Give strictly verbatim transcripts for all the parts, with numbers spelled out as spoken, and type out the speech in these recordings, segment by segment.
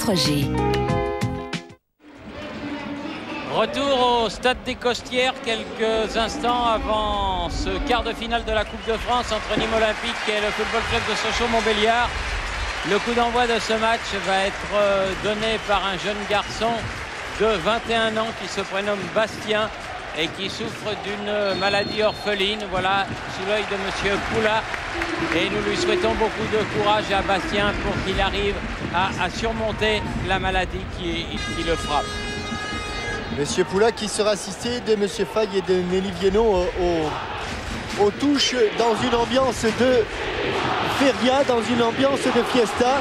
trois G. Retour au stade des Costières quelques instants avant ce quart de finale de la Coupe de France entre Nîmes Olympique et le Football Club de Sochaux-Montbéliard. Le coup d'envoi de ce match va être donné par un jeune garçon de vingt et un ans qui se prénomme Bastien et qui souffre d'une maladie orpheline. Voilà, sous l'œil de Monsieur Poula. Et nous lui souhaitons beaucoup de courage à Bastien pour qu'il arrive à, à surmonter la maladie qui, qui le frappe. Monsieur Poula qui sera assisté de Monsieur Faye et de Nelly Viennot aux, aux touches dans une ambiance de feria, dans une ambiance de fiesta.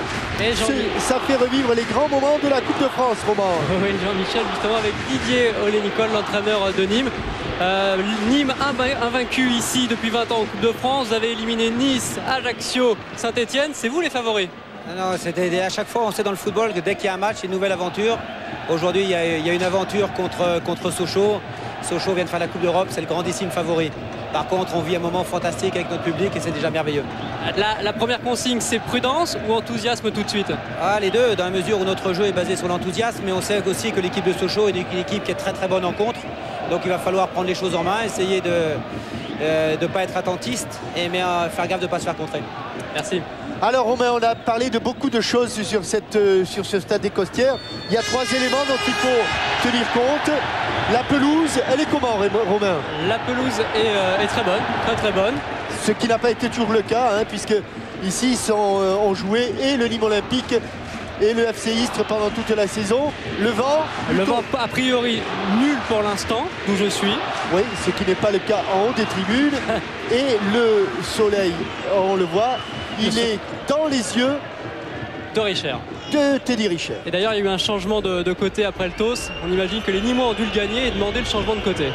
Ça fait revivre les grands moments de la Coupe de France, Romain. Oui, Jean-Michel, justement avec Didier Olé-Nicole, l'entraîneur de Nîmes. Euh, Nîmes invaincu ici depuis vingt ans en Coupe de France. Vous avez éliminé Nice, Ajaccio, Saint-Etienne. C'est vous les favoris? Non, c'était à chaque fois, on sait dans le football que dès qu'il y a un match, c'est une nouvelle aventure. Aujourd'hui, il, il y a une aventure contre, contre Sochaux. Sochaux vient de faire la Coupe d'Europe, c'est le grandissime favori. Par contre, on vit un moment fantastique avec notre public et c'est déjà merveilleux. La, la première consigne, c'est prudence ou enthousiasme tout de suite? Ah, les deux, dans la mesure où notre jeu est basé sur l'enthousiasme, mais on sait aussi que l'équipe de Sochaux est une équipe qui est très très bonne en contre. Donc il va falloir prendre les choses en main, essayer de ne euh, pas être attentiste, et mais euh, faire gaffe de ne pas se faire contrer. Merci. Alors Romain, on a parlé de beaucoup de choses sur, cette, euh, sur ce stade des Costières. Il y a trois éléments dont il faut tenir compte. La pelouse, elle est comment, Romain? La pelouse est, euh, est très bonne, très très bonne. Ce qui n'a pas été toujours le cas, hein, puisque ici ils sont, euh, ont joué et le Nîmes Olympique et le F C Istres pendant toute la saison. Le vent Le vent a priori nul pour l'instant, d'où je suis. Oui, ce qui n'est pas le cas en haut des tribunes. Et le soleil, on le voit, il est dans les yeux de Richer. De Teddy Richer. Et d'ailleurs, il y a eu un changement de, de côté après le T O S. On imagine que les Nîmois ont dû le gagner et demander le changement de côté.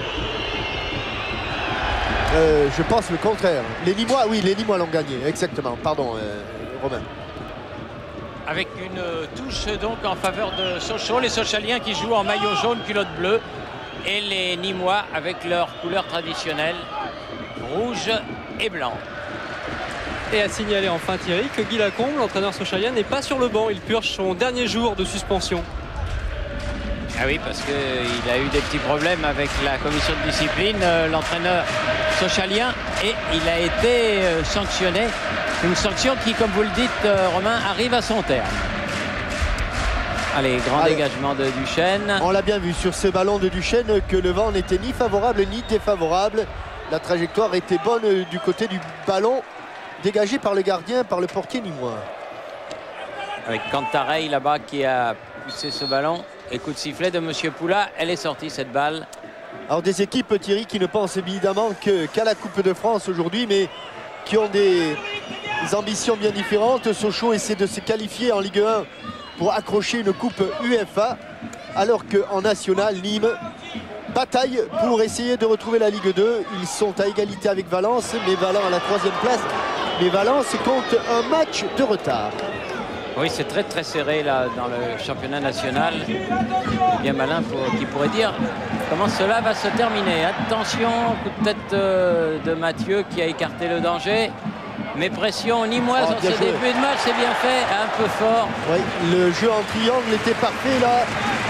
Euh, je pense le contraire. Les Nîmois, oui, les Nîmois l'ont gagné, exactement. Pardon, euh, Romain. Avec une touche donc en faveur de Sochaux, les Sochaliens qui jouent en maillot jaune, culotte bleue, et les Nîmois avec leur couleur traditionnelle, rouge et blanc. Et à signaler enfin Thierry que Guy Lacombe, l'entraîneur sochalien, n'est pas sur le banc. Il purge son dernier jour de suspension. Ah oui, parce qu'il a eu des petits problèmes avec la commission de discipline, euh, l'entraîneur sochalien, et il a été euh, sanctionné. Une sanction qui, comme vous le dites, euh, Romain, arrive à son terme. Allez, grand Allez. dégagement de Duchesne. On l'a bien vu sur ce ballon de Duchesne que le vent n'était ni favorable ni défavorable. La trajectoire était bonne euh, du côté du ballon dégagé par le gardien, par le portier nîmois. Avec Cantarey là-bas qui a poussé ce ballon. Et coup de sifflet de Monsieur Poula, elle est sortie cette balle. Alors des équipes, Thierry, qui ne pensent évidemment que, qu'à la Coupe de France aujourd'hui, mais qui ont des, des ambitions bien différentes. Sochaux essaie de se qualifier en Ligue un pour accrocher une Coupe U F A, alors qu'en National, Nîmes bataille pour essayer de retrouver la Ligue deux. Ils sont à égalité avec Valence, mais Valence à la troisième place. Mais Valence compte un match de retard. Oui, c'est très très serré là dans le championnat national. Bien malin pour, qui pourrait dire comment cela va se terminer. Attention, coup de tête euh, de Mathieu qui a écarté le danger. Mais pression nîmoise oh, en ce début de match, c'est bien fait, un peu fort. Oui, le jeu en triangle était parfait là.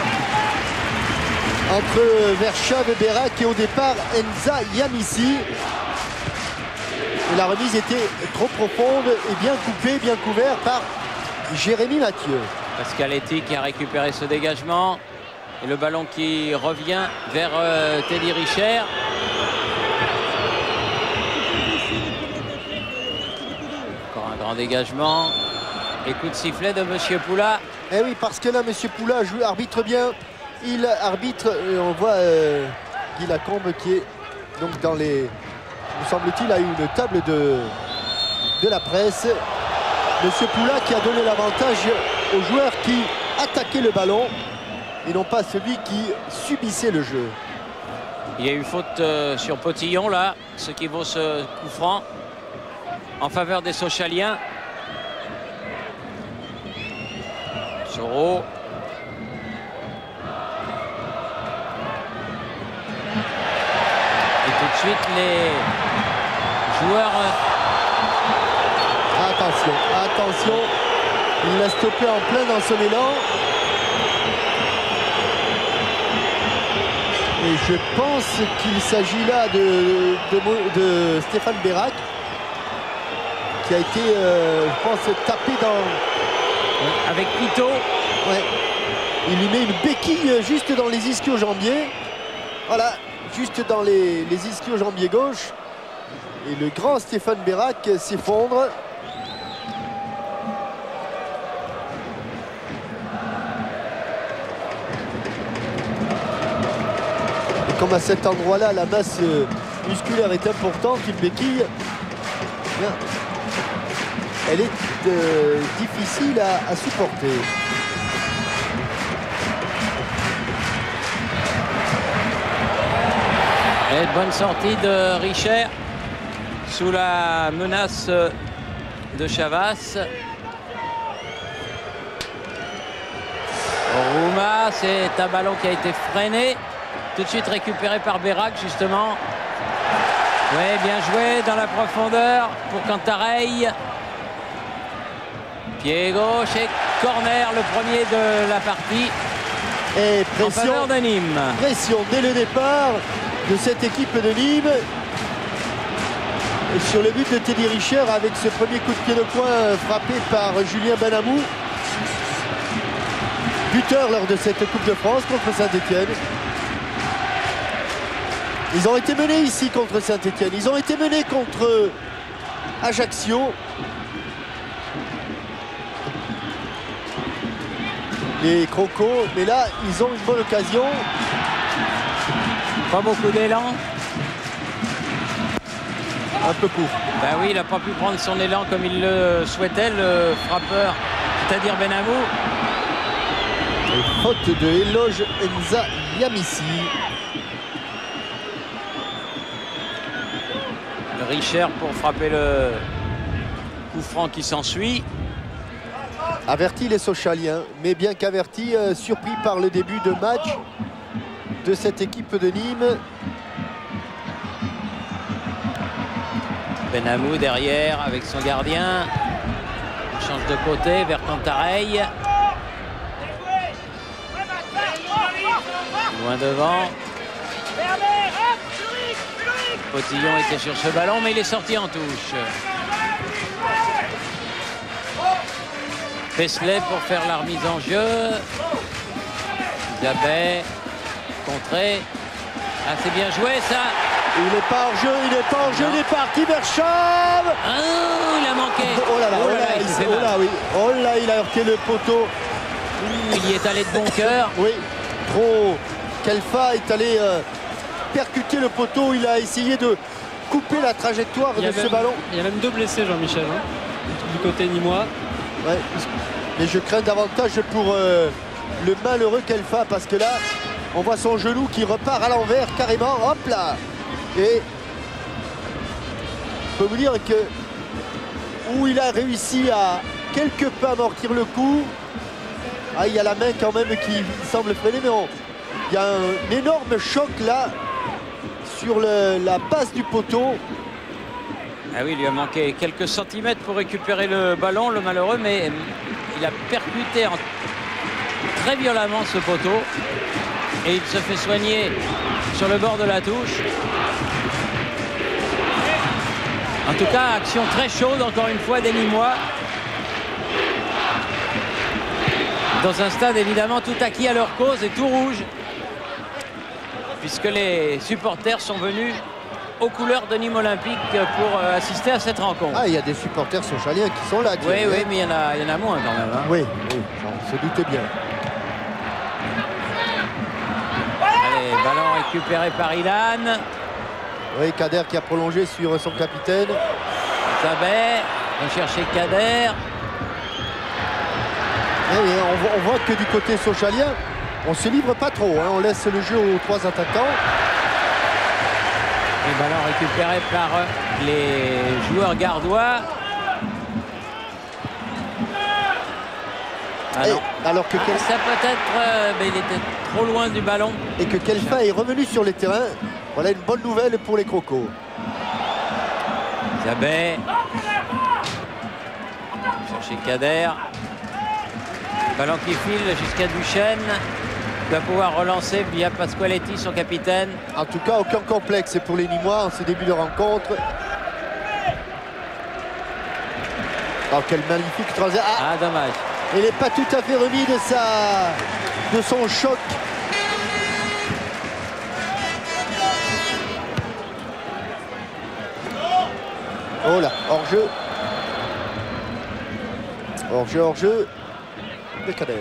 Entre Verschav et Berak et au départ Enza Yamissi. Et la remise était trop profonde et bien coupée, bien couverte par Jérémy Mathieu. Pascaletti qui a récupéré ce dégagement. Et le ballon qui revient vers euh, Teddy Richer. Encore un grand dégagement. Et coup de sifflet de Monsieur Poula. Eh oui, parce que là, Monsieur Poula joue, arbitre bien. Il arbitre, et on voit euh, Guy Lacombe qui est donc dans les... Me semble-t-il, a eu une table de, de la presse. Monsieur Poula qui a donné l'avantage aux joueurs qui attaquaient le ballon et non pas celui qui subissait le jeu. Il y a eu faute euh, sur Potillon là, ce qui vaut ce coup franc en faveur des Sochaliens. Soro. Et tout de suite les joueurs... Attention, attention, il l'a stoppé en plein dans son élan. Et je pense qu'il s'agit là de, de, de Stéphane Bérac, qui a été, euh, je pense, tapé dans... Avec Pito. Ouais. Il lui met une béquille juste dans les ischio-jambiers. Voilà, juste dans les, les ischio-jambiers gauche. Et le grand Stéphane Bérac s'effondre. Et comme à cet endroit-là, la masse musculaire est importante, une béquille, bien, elle est euh, difficile à, à supporter. Et bonne sortie de Richer sous la menace de Chavas. Rouma, c'est un ballon qui a été freiné. Tout de suite récupéré par Bérac, justement. Oui, bien joué dans la profondeur pour Cantarey. Pied gauche et corner, le premier de la partie. Et En pression, faveur de Nîmes. pression dès le départ de cette équipe de Nîmes. Et sur le but de Teddy Richer avec ce premier coup de pied de coin frappé par Julien Benamou. Buteur lors de cette Coupe de France contre Saint-Etienne. Ils ont été menés ici contre Saint-Etienne. Ils ont été menés contre Ajaccio. Les Crocos, mais là, ils ont une bonne occasion. Pas beaucoup d'élan. Un peu court. Ben oui, il n'a pas pu prendre son élan comme il le souhaitait, le frappeur, c'est-à-dire Benamou. Et faute de Eloge Enza Yamissi. Richer pour frapper le coup franc qui s'ensuit. Averti les Sochaliens, mais bien qu'averti, euh, surpris par le début de match de cette équipe de Nîmes. Benamou derrière avec son gardien. Change de côté vers Cantarey. Loin devant. Potillon était sur ce ballon, mais il est sorti en touche. Pesley pour faire la remise en jeu. Zabet, contré. Ah, c'est bien joué ça. Il n'est pas en jeu, il n'est pas en jeu, Non. il est parti Bercham. Ah, il a manqué. Oh là là, oh là, là, il il, s'est s'est- fait oh mal. là, oui. Oh là, il a heurté le poteau. Il y est allé de bon cœur. Oui, trop. Kelfa est allé euh, percuter le poteau. Il a essayé de couper la trajectoire Il y de a ce même- ballon. Il y a même deux blessés, Jean-Michel, hein, du côté nîmois. Ouais. Mais je crains davantage pour euh, le malheureux Kelfa parce que là, on voit son genou qui repart à l'envers carrément. Hop là. Et je peux vous dire que où il a réussi à quelque peu amortir le coup. Ah, il y a la main quand même qui semble freiner, mais on- il y a un énorme choc là sur le- la base du poteau. Ah oui, il lui a manqué quelques centimètres pour récupérer le ballon, le malheureux, mais il a percuté en- très violemment ce poteau. Et il se fait soigner sur le bord de la touche. En tout cas, action très chaude, encore une fois, des Nîmois. Dans un stade, évidemment, tout acquis à leur cause et tout rouge. Puisque les supporters sont venus aux couleurs de Nîmes Olympique pour euh, assister à cette rencontre. Ah, il y a des supporters sochaliens qui sont là. Oui, Thierry, oui, hein. mais il y, en a, il y en a moins quand même. Hein. Oui, oui, on se doutait bien. Allez, ballon récupéré par Ilan. Oui, Kader qui a prolongé sur son capitaine. Zabet, va chercher Kader. Et on, voit, on voit que du côté sochalien, on se livre pas trop. Hein. On laisse le jeu aux trois attaquants. Et ballon récupéré par les joueurs gardois. Ah Et non. alors que, Kel- Ça peut-être, euh, mais il était trop loin du ballon. et que Kelfa est revenu sur le terrain. Voilà une bonne nouvelle pour les Crocos. Zabet. Chercher Kader. Ballon qui file jusqu'à Duchesne. va pouvoir relancer via Pasqualetti, son capitaine. En tout cas, aucun complexe pour les Nîmois en ce début de rencontre. Oh, quel magnifique transition. Ah, ah, dommage. Il n'est pas tout à fait remis de, sa... de son choc. Oh là, hors-jeu. Hors-jeu, hors-jeu. De Kader.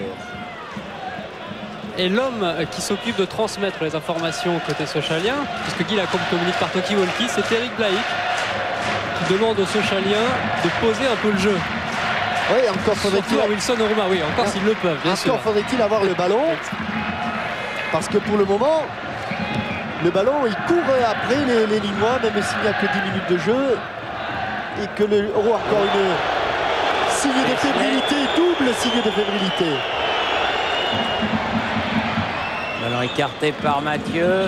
Et l'homme qui s'occupe de transmettre les informations côté sochalien, puisque Guy Lacombe communique par talkie-walkie, c'est Eric Blaïc qui demande aux Sochaliens de poser un peu le jeu. Oui, encore faudrait-il... Surtout à Wilson Oruma, oui, encore s'ils le peuvent, bien sûr. Encore faudrait-il avoir le ballon. Parce que pour le moment, le ballon, il court après les, les Nîmois, même s'il n'y a que dix minutes de jeu. Et que le... Oh, encore une... signe de fébrilité, double signe de fébrilité. Ballon écarté par Mathieu.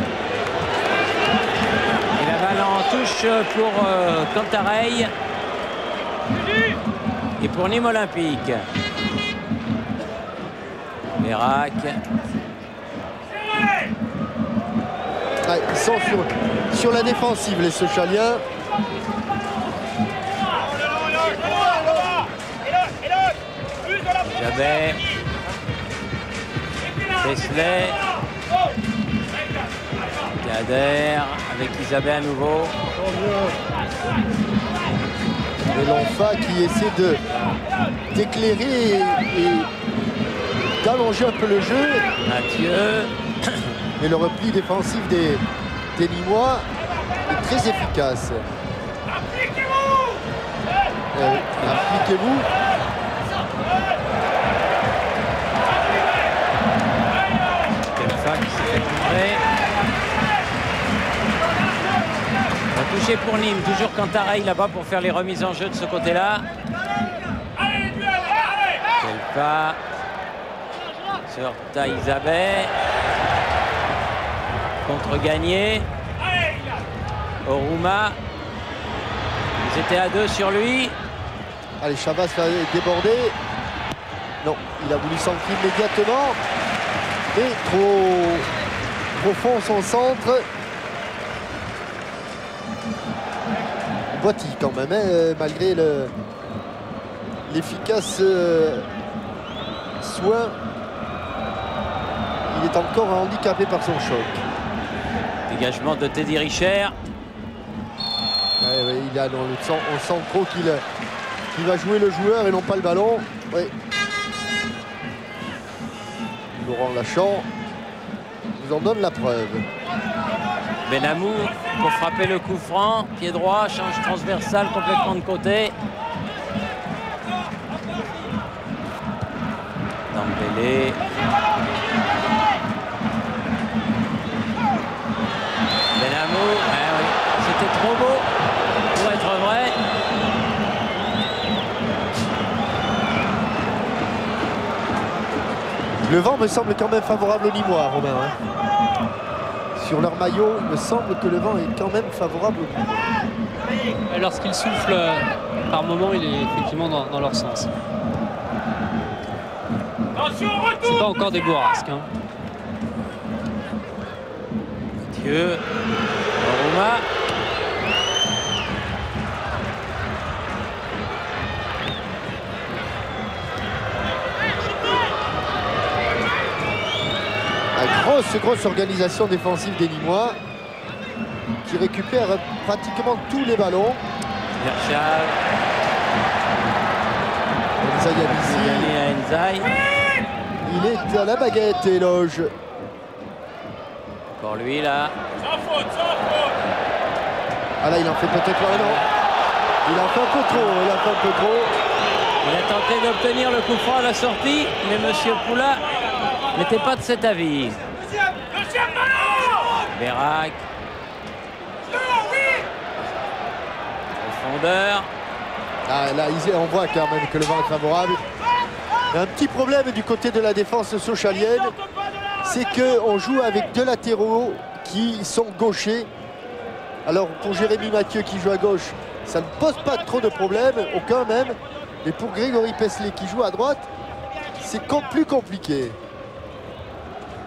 Et la balle en touche pour euh, Cantarey. Et pour Nîmes Olympique. Mérac. Ah, ils sont sur, sur la défensive, les Sochaliens. Jabet. Presley. Kader avec Isabelle à nouveau. Et Lonfa qui essaie de d'éclairer et, et d'allonger un peu le jeu. Mathieu. Et le repli défensif des, des Nîmois est très efficace. Euh, Appliquez-vous. Kelfa qui s'est fait couvrir. Touché pour Nîmes, toujours Cantarey là-bas pour faire les remises en jeu de ce côté-là. Kelpa sur Taïsabé. Contre-gagné. Oruma. Ils étaient à deux sur lui. Allez, Chavas va déborder. Non, il a voulu s'enfuir immédiatement. Et trop profond son centre. Boiti quand même, hein, malgré l'efficace euh, soin, il est encore handicapé par son choc. Dégagement de Teddy Richer. Ouais, ouais, il a dans le sens, on sent trop qu'il qu'il va jouer le joueur et non pas le ballon. Ouais. Laurent Lachant nous en donne la preuve. Benamou pour frapper le coup franc, pied droit, change transversal complètement de côté. Dembélé. Benamou, eh oui, c'était trop beau pour être vrai. Le vent me semble quand même favorable aux Nîmois, Romain. Hein. Sur leur maillot, il me semble que le vent est quand même favorable aux Nîmois. Lorsqu'il souffle par moment, il est effectivement dans, dans leur sens. C'est pas encore des bourrasques. Hein. Mathieu. Oruma. Grosse, grosse organisation défensive des Nîmois qui récupère pratiquement tous les ballons. Virchal. Enzaï Il est à la baguette, Éloge. Encore lui là. Ah là, il en fait peut-être un, non. Il en fait un peu trop, il en fait un peu trop. Il a tenté d'obtenir le coup franc à la sortie, mais M. Poula n'était pas de cet avis. Bérac. Profondeur. Ah, là, on voit quand même que le vent est favorable. Il y a un petit problème du côté de la défense sochalienne, c'est qu'on joue avec deux latéraux qui sont gauchers. Alors pour Jérémy Mathieu qui joue à gauche, ça ne pose pas trop de problème, aucun même. Mais pour Grégory Pesley qui joue à droite, c'est plus compliqué.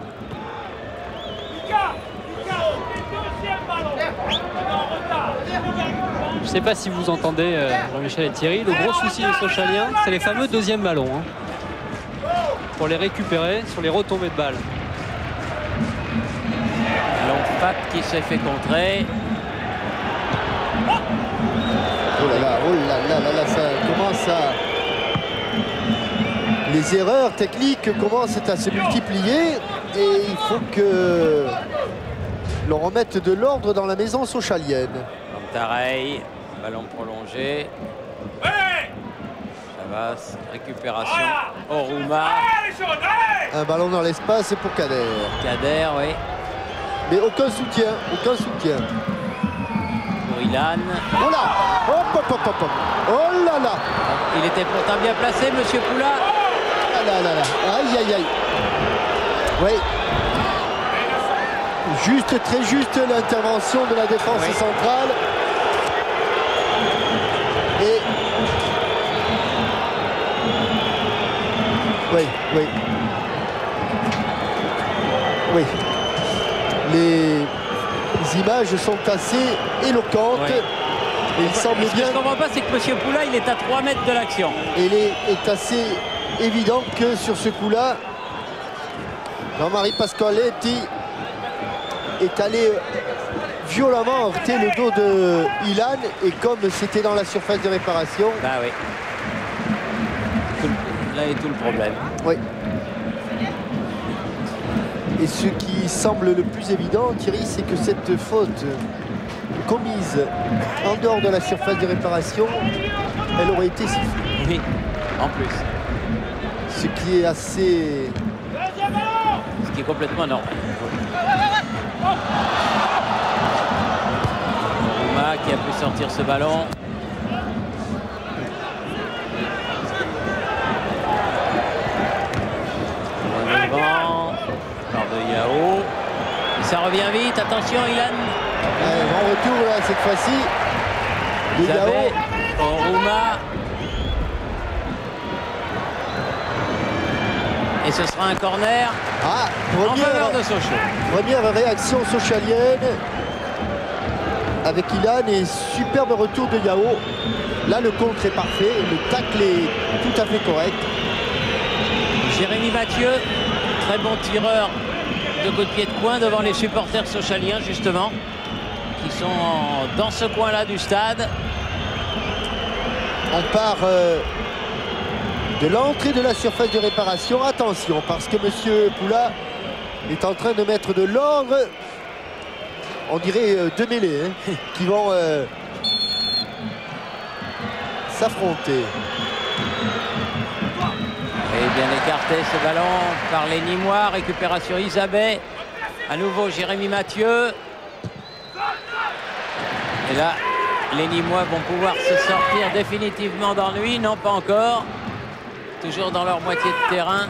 sais pas si vous entendez euh, Jean-Michel et Thierry, le gros souci des Sochaliens, c'est les fameux deuxièmes ballons. Hein, pour les récupérer sur les retombées de balles. L'Onfat qui s'est fait contrer. Oh là là, oh là là, là, là, ça commence à... Les erreurs techniques commencent à se multiplier et il faut que l'on remette de l'ordre dans la maison sochalienne. Montarey, ballon prolongé. Chavas, récupération. Oruma. Un ballon dans l'espace pour Kader. Kader, oui. Mais aucun soutien, aucun soutien. Pour Ilan. Oh là, hop, hop, hop, hop, hop. Oh là là. Il était pourtant bien placé, Monsieur Poula. Ah là là là. Aïe, aïe, aïe. Oui. Juste, très juste l'intervention de la défense oui. centrale. Et... Oui, oui. Oui. Les images sont assez éloquentes. Oui. Et il semble Ce bien... que je ne comprends pas, c'est que M. Poula, il est à trois mètres de l'action. Et il est, est assez évident que sur ce coup-là, Jean-Marie Pasqualetti est allé violemment heurter le dos de Ilan. Et comme c'était dans la surface de réparation... Bah oui. Là est tout le problème. Oui. Et ce qui semble le plus évident, Thierry, c'est que cette faute commise en dehors de la surface de réparation, elle aurait été sifflée. Oui, en plus. Ce qui est assez... Ce qui est complètement normal. Ouma qui a pu sortir ce ballon. De Yao. Ça revient vite, attention Ilan. Ouais, grand retour là cette fois-ci. De Yao. Oruma. Et ce sera un corner ah, en faveur de Sochaux. Première réaction sochalienne avec Ilan et superbe retour de Yao. Là le contre est parfait, le tacle est tout à fait correct. Jérémy Mathieu, très bon tireur de coup de pied de coin devant les supporters sochaliens justement qui sont dans ce coin-là du stade. On part euh, de l'entrée de la surface de réparation. Attention parce que Monsieur Poula est en train de mettre de l'ordre. On dirait euh, deux mêlées hein, qui vont euh, s'affronter. Et bien écarté ce ballon par les Nîmois. Récupération Isabey. À nouveau Jérémy Mathieu. Et là, les Nîmois vont pouvoir se sortir définitivement d'ennui. Non, pas encore. Toujours dans leur moitié de terrain.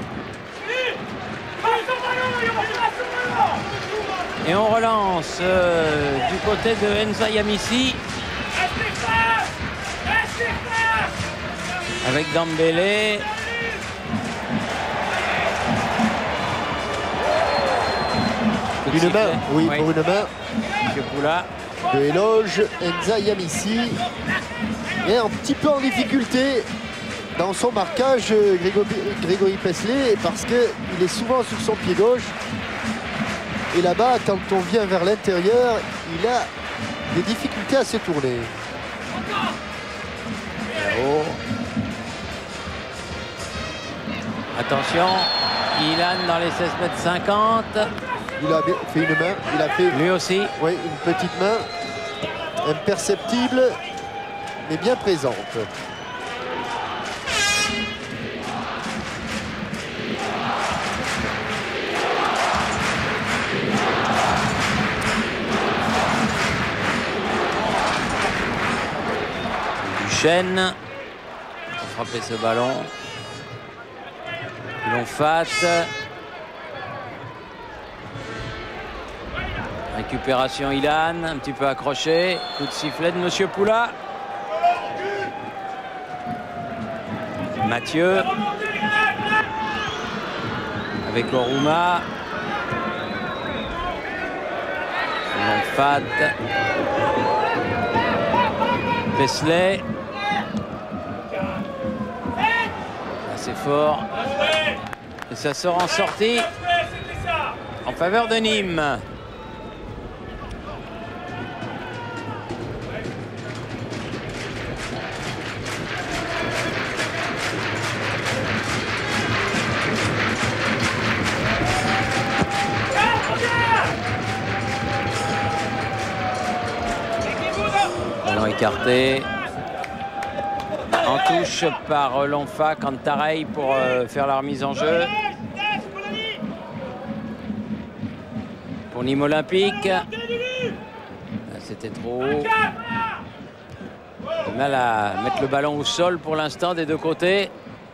Et on relance euh, du côté de Enza Yamissi. Avec Dembélé. Une main, oui, oui, pour une main. Monsieur Poula. De éloge, Enza Yamissi. Et un petit peu en difficulté dans son marquage, Grégory, Grégory Pesley, parce qu'il est souvent sur son pied gauche. Et là-bas, quand on vient vers l'intérieur, il a des difficultés à se tourner. Oh. Attention, Ilan dans les seize mètres cinquante. Il a fait une main, il a fait lui aussi. Oui, une petite main imperceptible, mais bien présente. Duchesne pour frapper ce ballon. L'Onfat. Récupération Ilan, un petit peu accroché. Coup de sifflet de Monsieur Poula. Mathieu. Avec Oruma. L'Onfat. Pesley. Assez fort. Et ça sort en sortie en faveur de Nîmes. Ballon écarté. En touche par Lonfa, Cantarey pour euh, faire la remise en jeu. Pour Nîmes Olympique. C'était trop haut. Du mal à mettre le ballon au sol pour l'instant des deux côtés.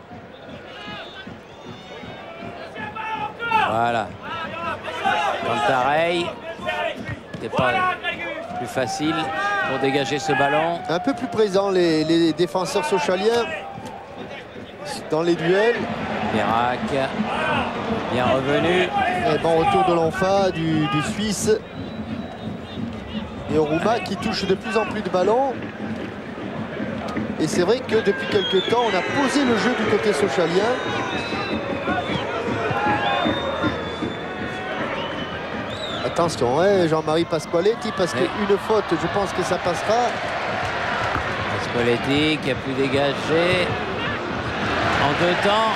Voilà. Cantarey. C'était pas plus facile pour dégager ce ballon. Un peu plus présent les, les défenseurs sochaliens dans les duels. Bérac, bien revenu. Et bon retour de l'Enfa du, du Suisse. Et Oruma qui touche de plus en plus de ballons. Et c'est vrai que depuis quelques temps, on a posé le jeu du côté sochalien. Attention, hein, Jean-Marie Pasqualetti, parce oui. qu'une faute, je pense que ça passera. Pasqualetti qui a pu dégager en deux temps.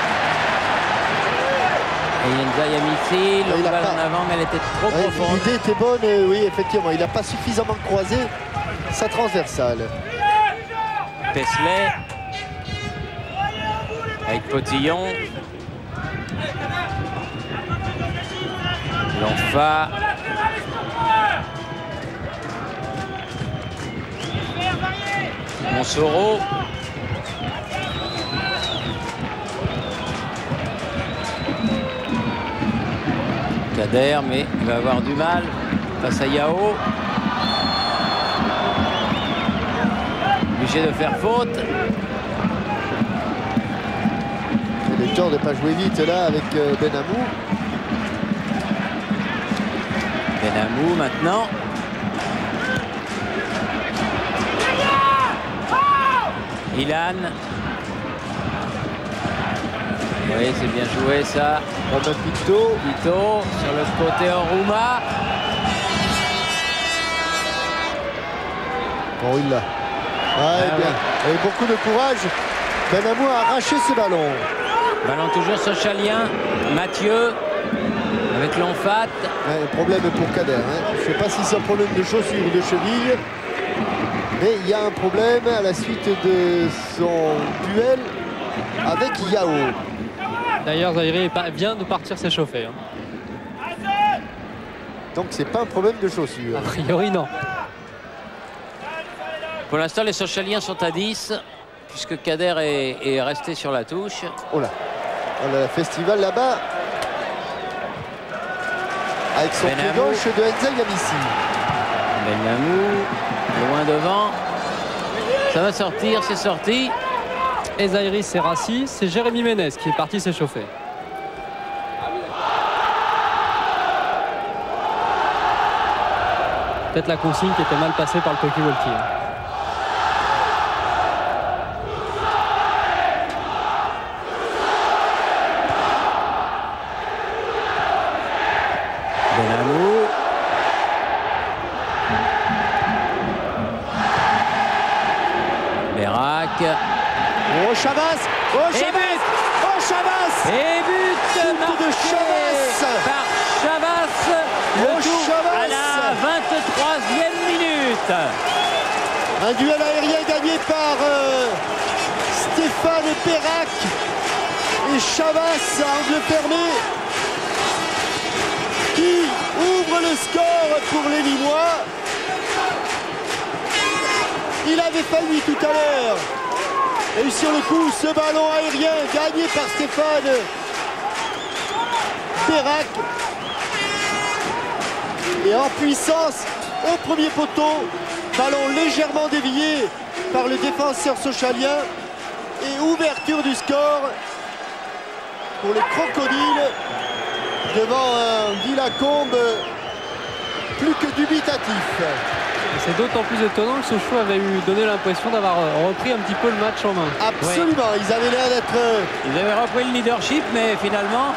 Et Yenza Yamissi, le balle en avant, mais elle était trop ouais, profonde. L'idée était bonne, euh, oui, effectivement. Il n'a pas suffisamment croisé sa transversale. Pesley avec Potillon. Lonfa. Monsoro. Kader, mais il va avoir du mal face à Yao. Obligé de faire faute. Il est temps de ne pas jouer vite là avec Benamou. Benamou maintenant. Ilan. Oui, c'est bien joué ça. Romain Pito. Pito sur le côté Oruma. Bon, il l'a. Ouais, ah, bien. Oui. Avec beaucoup de courage, Benamou a arraché ce ballon. Ballon toujours sochalien. Mathieu avec l'Enfat. Ouais, problème pour Kader. Hein. Je ne sais pas si c'est un problème de chaussure ou de cheville. Mais il y a un problème à la suite de son duel avec Yao. D'ailleurs, Zaïre vient de partir s'échauffer. Hein. Donc c'est pas un problème de chaussure. A priori, non. Pour l'instant, les Sochaliens sont à dix, puisque Kader est, est resté sur la touche. Oh là, on a le festival là-bas. Avec son pied gauche de Yenza Yamissi. Benamou, loin devant. Ça va sortir, c'est sorti. Et Zaïre Serassi, c'est Jérémy Ménez qui est parti s'échauffer. Peut-être la consigne qui était mal passée par le talkie-walkie. Benamou. Bérac. Oh Chavas. Oh Chavas. Oh Chavas. Et but marqué de Chavas par Chavas. Le oh, tout Chavas. à la vingt-troisième minute. Un duel aérien gagné par euh, Stéphane Bérac et Chavas à angle fermé qui ouvre le score pour les Nîmois. Il avait failli tout à l'heure. Et sur le coup, ce ballon aérien gagné par Stéphane Bérac. Et en puissance au premier poteau, ballon légèrement dévié par le défenseur sochalien. Et ouverture du score pour les Crocodiles devant un Guy Lacombe plus que dubitatif. C'est d'autant plus étonnant que Sochaux avait eu donné l'impression d'avoir repris un petit peu le match en main. Absolument, ouais. Ils avaient l'air d'être... Ils avaient repris le leadership, mais finalement...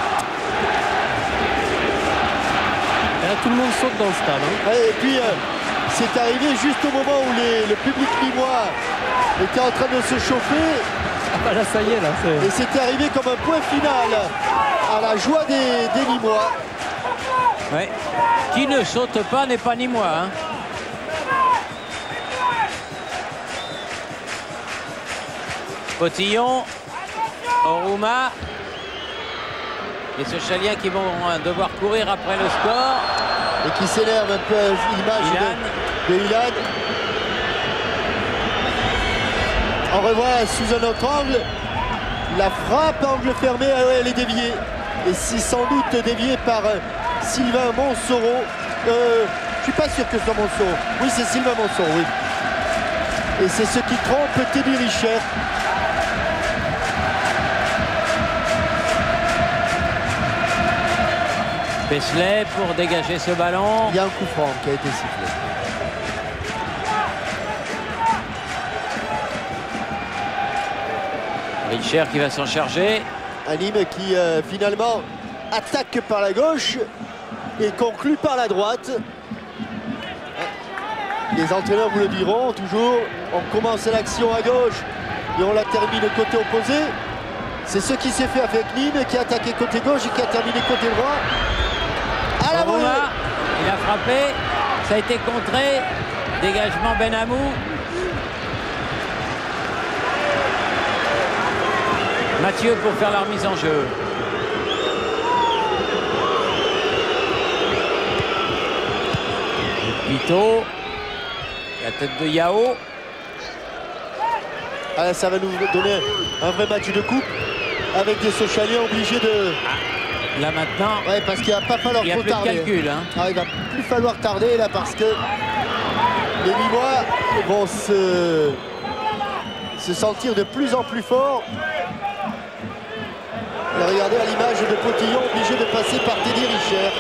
Et là, tout le monde saute dans le stade. Hein. Et puis, euh, c'est arrivé juste au moment où les, le public lillois était en train de se chauffer. Ah bah là, ça y est, là. Et c'était arrivé comme un point final à la joie des, des Nîmois. Ouais. Qui ne saute pas n'est pas Nîmois. Hein. Potillon, Oruma. Les Sochaliens qui vont devoir courir après le score. Et qui s'énerve un peu à l'image de, de Ilan. On revoit sous un autre angle. La frappe, angle fermé, ah ouais, elle est déviée. Et c'est sans doute déviée par euh, Sylvain Monsoreau. Euh, je suis pas sûr que ce soit Monsoreau. Oui, c'est Sylvain Monsoreau, oui. Et c'est ce qui trompe Teddy Richer. Pesley pour dégager ce ballon. Il y a un coup franc qui a été sifflé. Richer qui va s'en charger. Un Nîmes qui euh, finalement attaque par la gauche et conclut par la droite. Les entraîneurs vous le diront toujours. On commence l'action à gauche et on la termine côté opposé. C'est ce qui s'est fait avec Nîmes qui a attaqué côté gauche et qui a terminé côté droit. À la volée. Il a frappé, ça a été contré. Dégagement Benamou. Mathieu pour faire la remise en jeu. Vito. La tête de Yao. Ah, ça va nous donner un vrai match de coupe avec des Sochaliens obligés de... Ah, là maintenant, ouais, parce qu'il va pas falloir il n'y a trop plus tarder. de calcul. Hein. Ah, il va plus falloir tarder là parce que les Lillois vont se, se sentir de plus en plus forts. Et regardez à l'image de Potillon obligé de passer par Teddy Richer.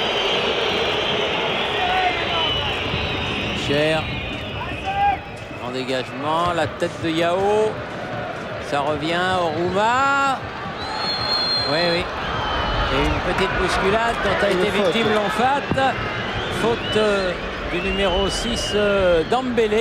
Cher. En dégagement, la tête de Yao. Ça revient au Rouma. Oui, oui. Et une petite bousculade dont a été victime Lonfat. Faute euh, du numéro six euh, Dambélé.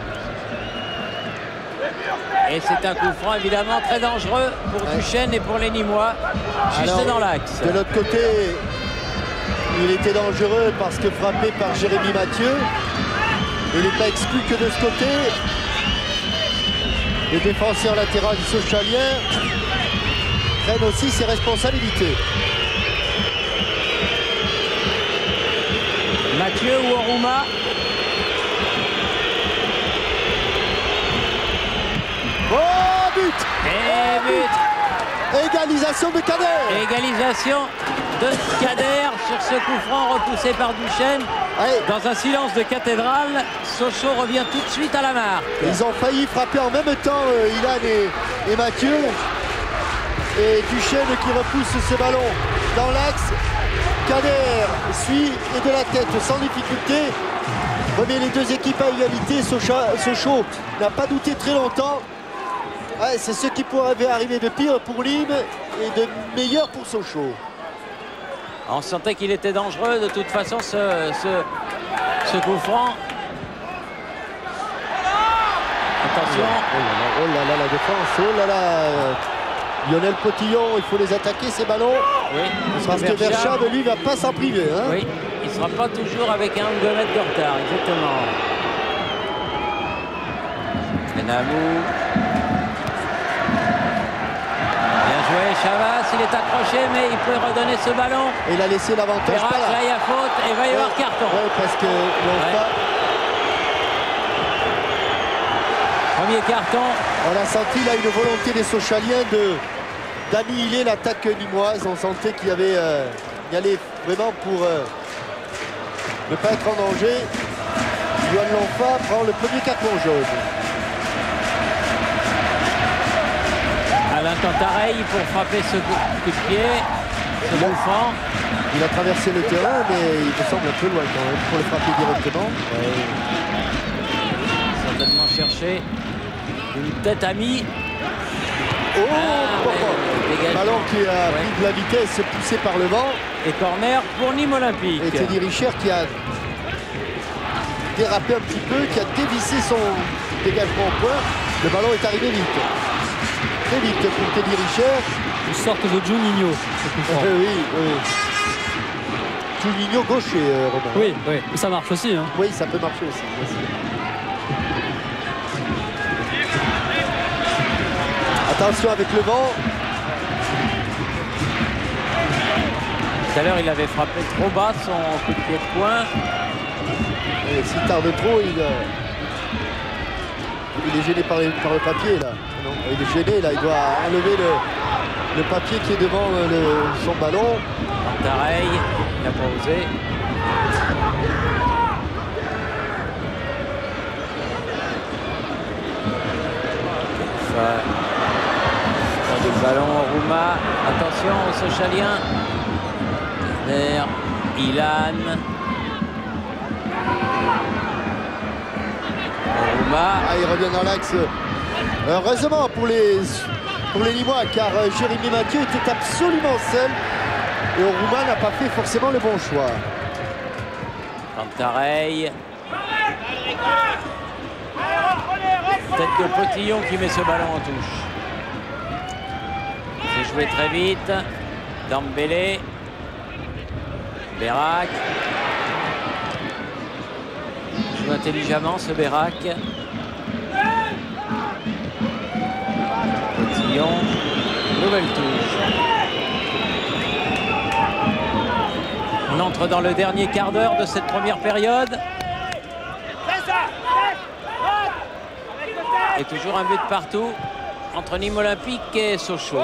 Et c'est un coup franc évidemment très dangereux pour ouais. Duchesne et pour les Nîmois. Juste alors, dans l'axe. De l'autre côté, il était dangereux parce que frappé par Jérémy Mathieu. Il n'est pas exclu que de ce côté. Les défenseurs latéraux sochaliens prennent aussi ses responsabilités. Mathieu ou Oruma. Oh, but! Et but! Égalisation de Kader! Égalisation de Kader sur ce coup franc repoussé par Duchesne. Ouais. Dans un silence de cathédrale, Sochaux revient tout de suite à la marque. Ils ont failli frapper en même temps euh, Ilan et, et Mathieu. Et Duchesne qui repousse ce ballon dans l'axe. Kader suit et de la tête sans difficulté. Remet les deux équipes à égalité. Sochaux n'a pas douté très longtemps. Ouais, c'est ce qui pourrait arriver de pire pour Nîmes et de meilleur pour Sochaux. On sentait qu'il était dangereux de toute façon ce, ce, ce coup franc. Attention. Oh là là, oh là là, la défense. Oh là là. Lionel Potillon, il faut les attaquer ces ballons. Oui. Parce que Verschave, lui, va pas s'en priver. Hein. Oui, il ne sera pas toujours avec un ou deux mètres de retard, exactement. Benamou. Chavas, il est accroché, mais il peut redonner ce ballon. Et il a laissé l'avantage. Là, il y a faute et il va y ouais. avoir carton. Oui, parce que ouais. pas... Premier carton. On a senti là une volonté des Sochaliens de d'annihiler l'attaque nîmoise. On sentait qu'il y avait euh, y allait vraiment pour euh, ne pas être en danger. Yoann Lonfa prend le premier carton jaune. Alain Cantareil pour frapper ce coup de pied. ce bouffant. Il a traversé le terrain, mais il me semble un peu loin quand même pour le frapper directement. Oui. Certainement chercher une tête amie. Oh, Ah, oh, ouais, oh. dégagement. Ballon qui a Ouais. pris de la vitesse, poussé par le vent. Et corner pour Nîmes Olympique. Et Teddy Richer qui a dérapé un petit peu, qui a dévissé son dégagement au point. Le ballon est arrivé vite. Très vite pour Teddy Richer. Une sorte de Juninho. Euh, oui, oui. Juninho gaucher, euh, Romain. Oui, oui, ça marche aussi. Hein. Oui, ça peut marcher aussi. Merci. Attention avec le vent. Tout à l'heure, il avait frappé trop bas son coup de pied de poing. Et s'il tarde trop, il, euh, il est gêné par, les- par le papier là. Non, il est gêné là, il doit enlever le, le papier qui est devant euh, le- son ballon. Tareil, il n'a pas osé. Enfin, le ballon au Rouma. Attention au Sochalien. Derrière, Ilan. Rouma. Ah, il revient dans l'axe. Heureusement pour les, pour les Limois, car euh, Jérémy Mathieu était absolument seul. Et Rouma n'a pas fait forcément le bon choix. Tareil. Tête de Potillon qui met ce ballon en touche. C'est joué très vite. Dembélé. Bérac. Joue intelligemment ce Bérac. Potillon. Nouvelle touche. On entre dans le dernier quart d'heure de cette première période. Et toujours un but partout entre Nîmes Olympique et Sochaux.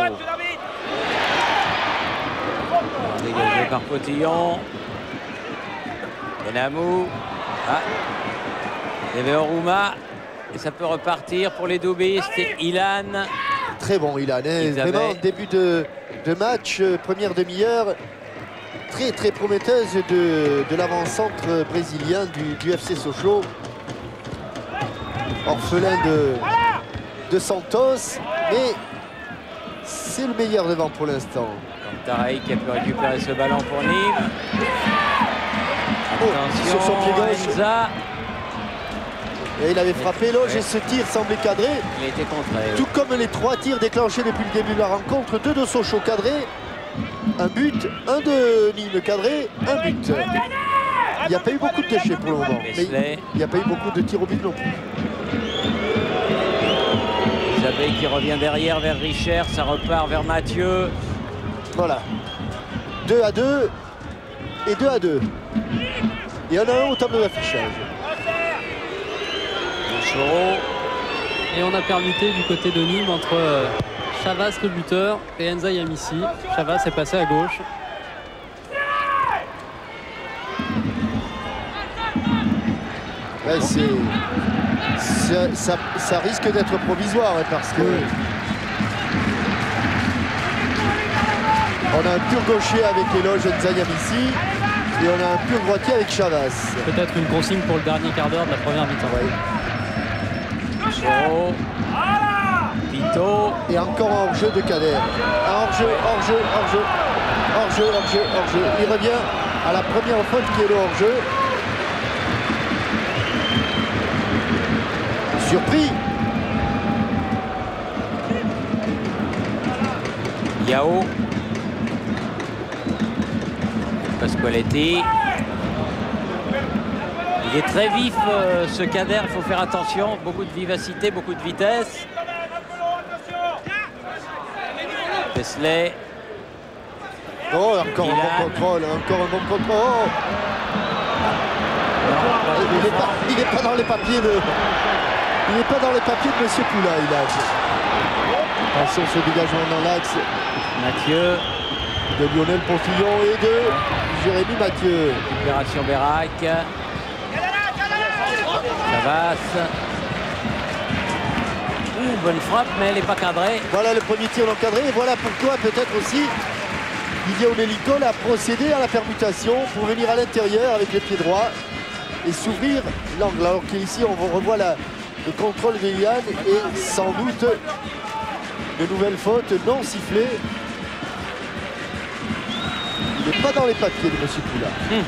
Dégagé par Potillon. Benamou. Ah. Il y avait Oruma. Et ça peut repartir pour les doubistes. Et Ilan. Très bon Ilan, hein. Ils avaient- Vraiment début de, de match, euh, première demi-heure. Très très prometteuse de, de l'avant-centre brésilien du, du F C Sochaux. Orphelin de, de Santos, mais c'est le meilleur devant pour l'instant. Tareil qui a pu récupérer ce ballon pour Nîmes. Oh, Attention, sur son pied gauche. Enza. Et il avait frappé Loge et ce tir semblait cadré. Il a été contré. Tout comme les trois tirs déclenchés depuis le début de la rencontre. Deux de Sochaux cadrés, un but, un de Nîmes cadré, un but. Il n'y a pas eu beaucoup de déchets pour le moment. Mais Wesley. il n'y a pas eu beaucoup de tirs au but non plus. Zabé qui revient derrière vers Richer, ça repart vers Mathieu. Voilà. deux à deux et deux à deux. Il y en a un au tableau d'affichage. Choro. Et on a permuté du côté de Nîmes entre euh, Chavas le buteur et Enza Yamissi. Chavas est passé à gauche. Ouais, c'est, ça, ça, ça risque d'être provisoire hein, parce que on a un pur gaucher avec Eloge Nzayamissi et on a un pur droitier avec Chavas. Peut-être une consigne pour le dernier quart d'heure de la première mi-temps. Ouais. Choro. Pito. Et encore un hors-jeu de Kader. Un hors-jeu, hors-jeu, hors-jeu, hors-jeu, hors-jeu, hors-jeu. Il revient à la première faute qui est le hors-jeu. Surpris. Yao. Pasqualetti. Il est très vif euh, ce Kader, il faut faire attention. Beaucoup de vivacité, beaucoup de vitesse. Wesley. Oh, encore Ilan. un bon contrôle, encore un bon contrôle. Non, pas Il n'est devant. pas, il est pas dans les papiers de. Il n'est pas dans les papiers de Monsieur Poula, il a. Attention ce dégagement dans l'axe Mathieu. de Lionel Pontillon et de Jérémy Mathieu. Récupération Bérac. Chavas. Ouh, bonne frappe, mais elle n'est pas cadrée. Voilà le premier tir encadré. Et voilà pourquoi peut-être aussi Didier Olénicol a procédé à la permutation pour venir à l'intérieur avec le pied droit et s'ouvrir l'angle. Alors qu'ici, on revoit la, le contrôle de Yann et sans doute de nouvelles fautes non sifflées. Il n'est pas dans les papiers de M. Poula. Hum.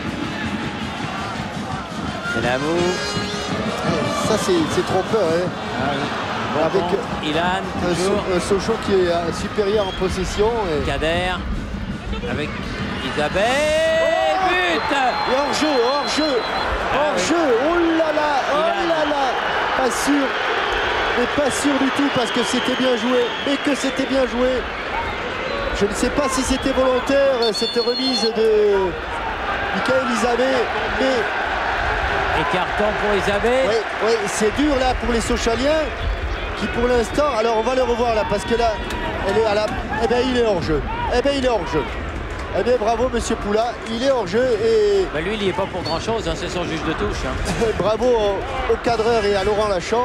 Benamou. Ça, c'est trompeur. Hein. Ah, oui. Bon, avec bon, Ilan, un, so, un Sochaux qui est euh, supérieur en possession. Et... Kader avec Isabelle. Oh, but. Et hors-jeu, hors-jeu, hors-jeu. Ah, oui. Oh là là, oh Ilan. là là. Pas sûr, mais pas sûr du tout parce que c'était bien joué, mais que c'était bien joué. Je ne sais pas si c'était volontaire cette remise de Michael Isabelle, mais... Et carton pour Isabelle. Oui, oui, c'est dur là pour les Sochaliens qui pour l'instant, alors on va le revoir là parce que là, elle est à la... Eh bien il est hors jeu, eh bien il est hors jeu. Eh bien bravo Monsieur Poula, il est hors jeu et... Ben lui il n'y est pas pour grand chose, hein, c'est son juge de touche. Hein. Bravo au, au cadreur et à Laurent Lachamp.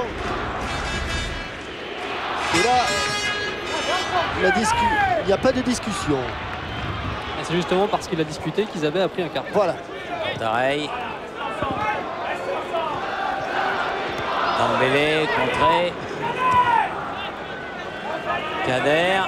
Et là, la discu... il n'y a pas de discussion. C'est justement parce qu'il a discuté qu'Isabelle a pris un carton. Voilà. Pareil. Dembélé, contré. Kader.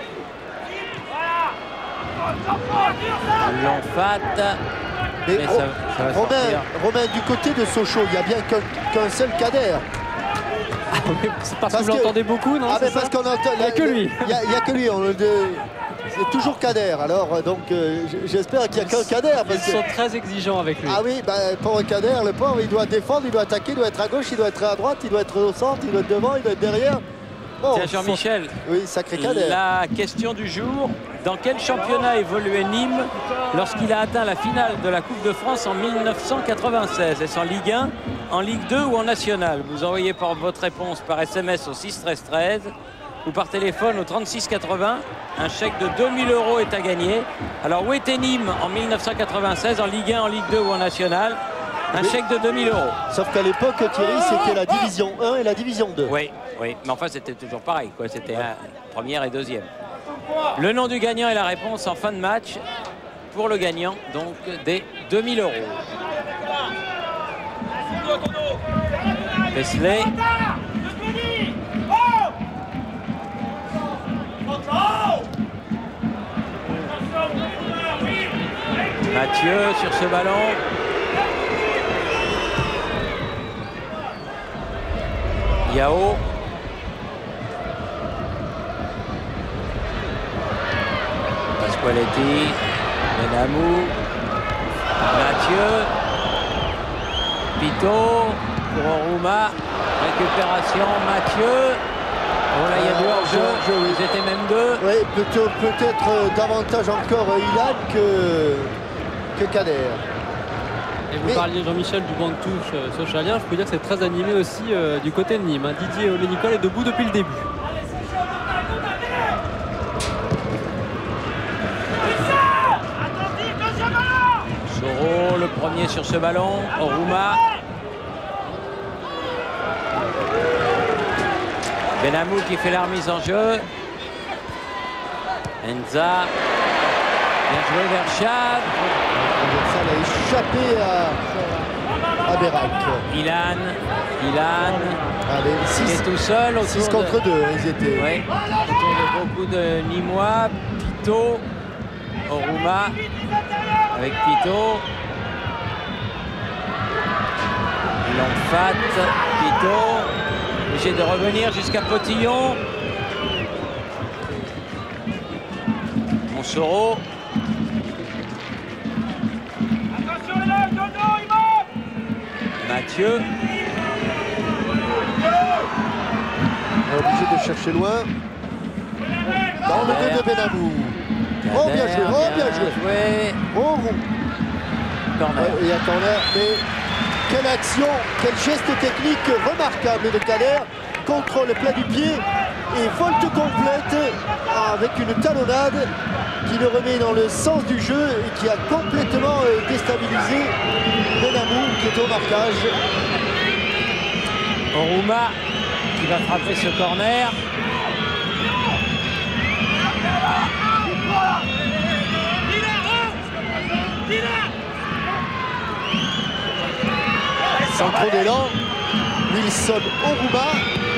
L'Onfat. Mais, Mais oh, ça, ça va Romain, sortir. Romain, du côté de Sochaux, il n'y a bien qu'un qu'un seul Kader. C'est parce, Parce que vous que- l'entendez beaucoup, non? Ah, c'est mais parce ça qu'on entend. Il n'y a que lui. Il n'y a, il y a que lui. on- de- C'est toujours Kader. Alors, euh, donc, euh, j- j'espère qu'il n'y a qu'un Kader. Parce Ils que... sont très exigeants avec lui. Ah oui, bah, pour un Kader, le pauvre, il doit défendre, il doit attaquer, il doit être à gauche, il doit être à droite, il doit être au centre, il doit être devant, il doit être derrière. Bon, Tiens Jean-Michel, Oui, sacré Kader. la question du jour, dans quel championnat évoluait Nîmes lorsqu'il a atteint la finale de la Coupe de France en mille neuf cent quatre-vingt-seize? Est-ce en Ligue un, en Ligue deux ou en National? Vous envoyez par votre réponse par S M S au six treize treize ou par téléphone au trente-six quatre-vingts. Un chèque de deux mille euros est à gagner. Alors où était Nîmes en mille neuf cent quatre-vingt-seize, en Ligue un, en Ligue deux ou en National? Un Mais- chèque de deux mille euros. Sauf qu'à l'époque, Thierry, c'était la division un et la division deux. Oui, oui, mais enfin c'était toujours pareil, quoi. C'était un- première et deuxième. Le nom du gagnant et la réponse en fin de match pour le gagnant, donc des deux mille euros. Pesley. Mathieu sur ce ballon. Yao. Pasqualetti. Benamou. Mathieu. Pito. Pour Oruma. Récupération. Mathieu. Oh là, il y a du hors-jeu. hors-jeu, oui. Ils étaient même deux. Oui, peut-être peut-être, euh, davantage encore euh, Ilan que, que Kader. Et vous Mais- parliez, Jean-Michel, du banc de touche euh, sochalien. Je peux dire que c'est très animé aussi euh, du côté de Nîmes. hein. Didier Olénicol est debout depuis le début. Soro, le premier sur ce ballon. Oruma. Benamou qui fait la remise en jeu. Enza. Bien joué vers Chad. Ça a échappé à, à Bérac. Ilan. Ilan. Allez, Il est six tout seul autour six de... contre deux, ils étaient. Oui, autour de beaucoup de Nîmois. Pito. Oruma. Avec Pito. L'Onfat. Pito. Obligé de revenir jusqu'à Potillon. Monsoro. Mathieu. Obligé de chercher loin. Dans le Kader. dos de Benamou. Oh, bien joué, oh, bien joué. joué. Oh, oh. Corner. Ouais, et attends là, mais quelle action, quel geste technique remarquable de Kader. Contrôle plat du pied et volte complète avec une talonnade qui le remet dans le sens du jeu et qui a complètement euh, déstabilisé Benamou qui est au marquage. Oruma qui va frapper ce corner. son élan. Wilson Oruma.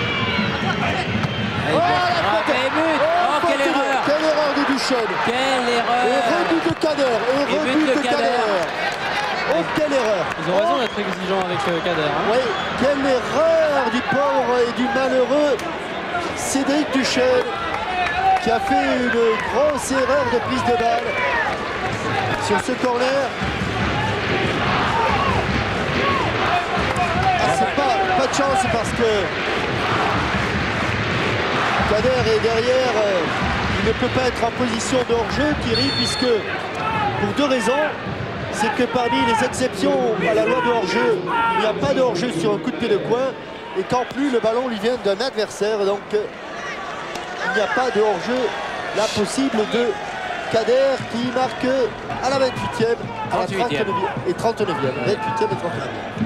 Oh, la but. Oh, quelle erreur. Quelle erreur de Duchesne. Quelle erreur. Et rebut de Kader. Et rebut de Kader. Oh, quelle erreur. Ils ont raison d'être exigeants avec Kader. Hein. Oui, quelle erreur du pauvre et du malheureux Cédric Duchesne, qui a fait une grosse erreur de prise de balle sur ce corner. Ah, c'est pas, pas de chance parce que Kader est derrière. Euh, il ne peut pas être en position de hors-jeu, Thierry, puisque pour deux raisons. C'est que parmi les exceptions à la loi de hors-jeu, il n'y a pas de hors-jeu sur un coup de pied de coin et qu'en plus le ballon lui vient d'un adversaire. Donc euh, il n'y a pas de hors-jeu là possible de Kader qui marque à la vingt-huitième, à la trente-neuvième et trente-neuvième. vingt-huitième et trente-neuvième.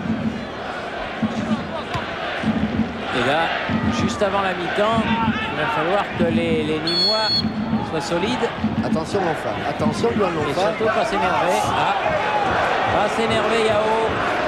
Et là, juste avant la mi-temps, il va falloir que les, les Nîmois soient solides. Attention l'enfant, attention Yohan Et l'enfant. surtout pas s'énerver. Ah, pas s'énerver Yao.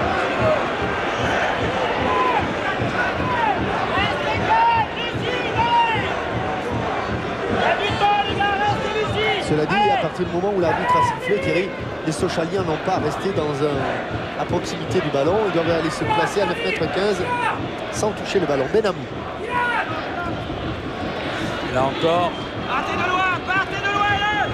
Cela dit, à partir du moment où l'arbitre a sifflé, Thierry, les Sochaliens n'ont pas à rester dans un, à proximité du ballon. Ils doivent aller se placer à neuf mètres quinze sans toucher le ballon. Benamou. Là encore. Partez de loin, partez de loin là.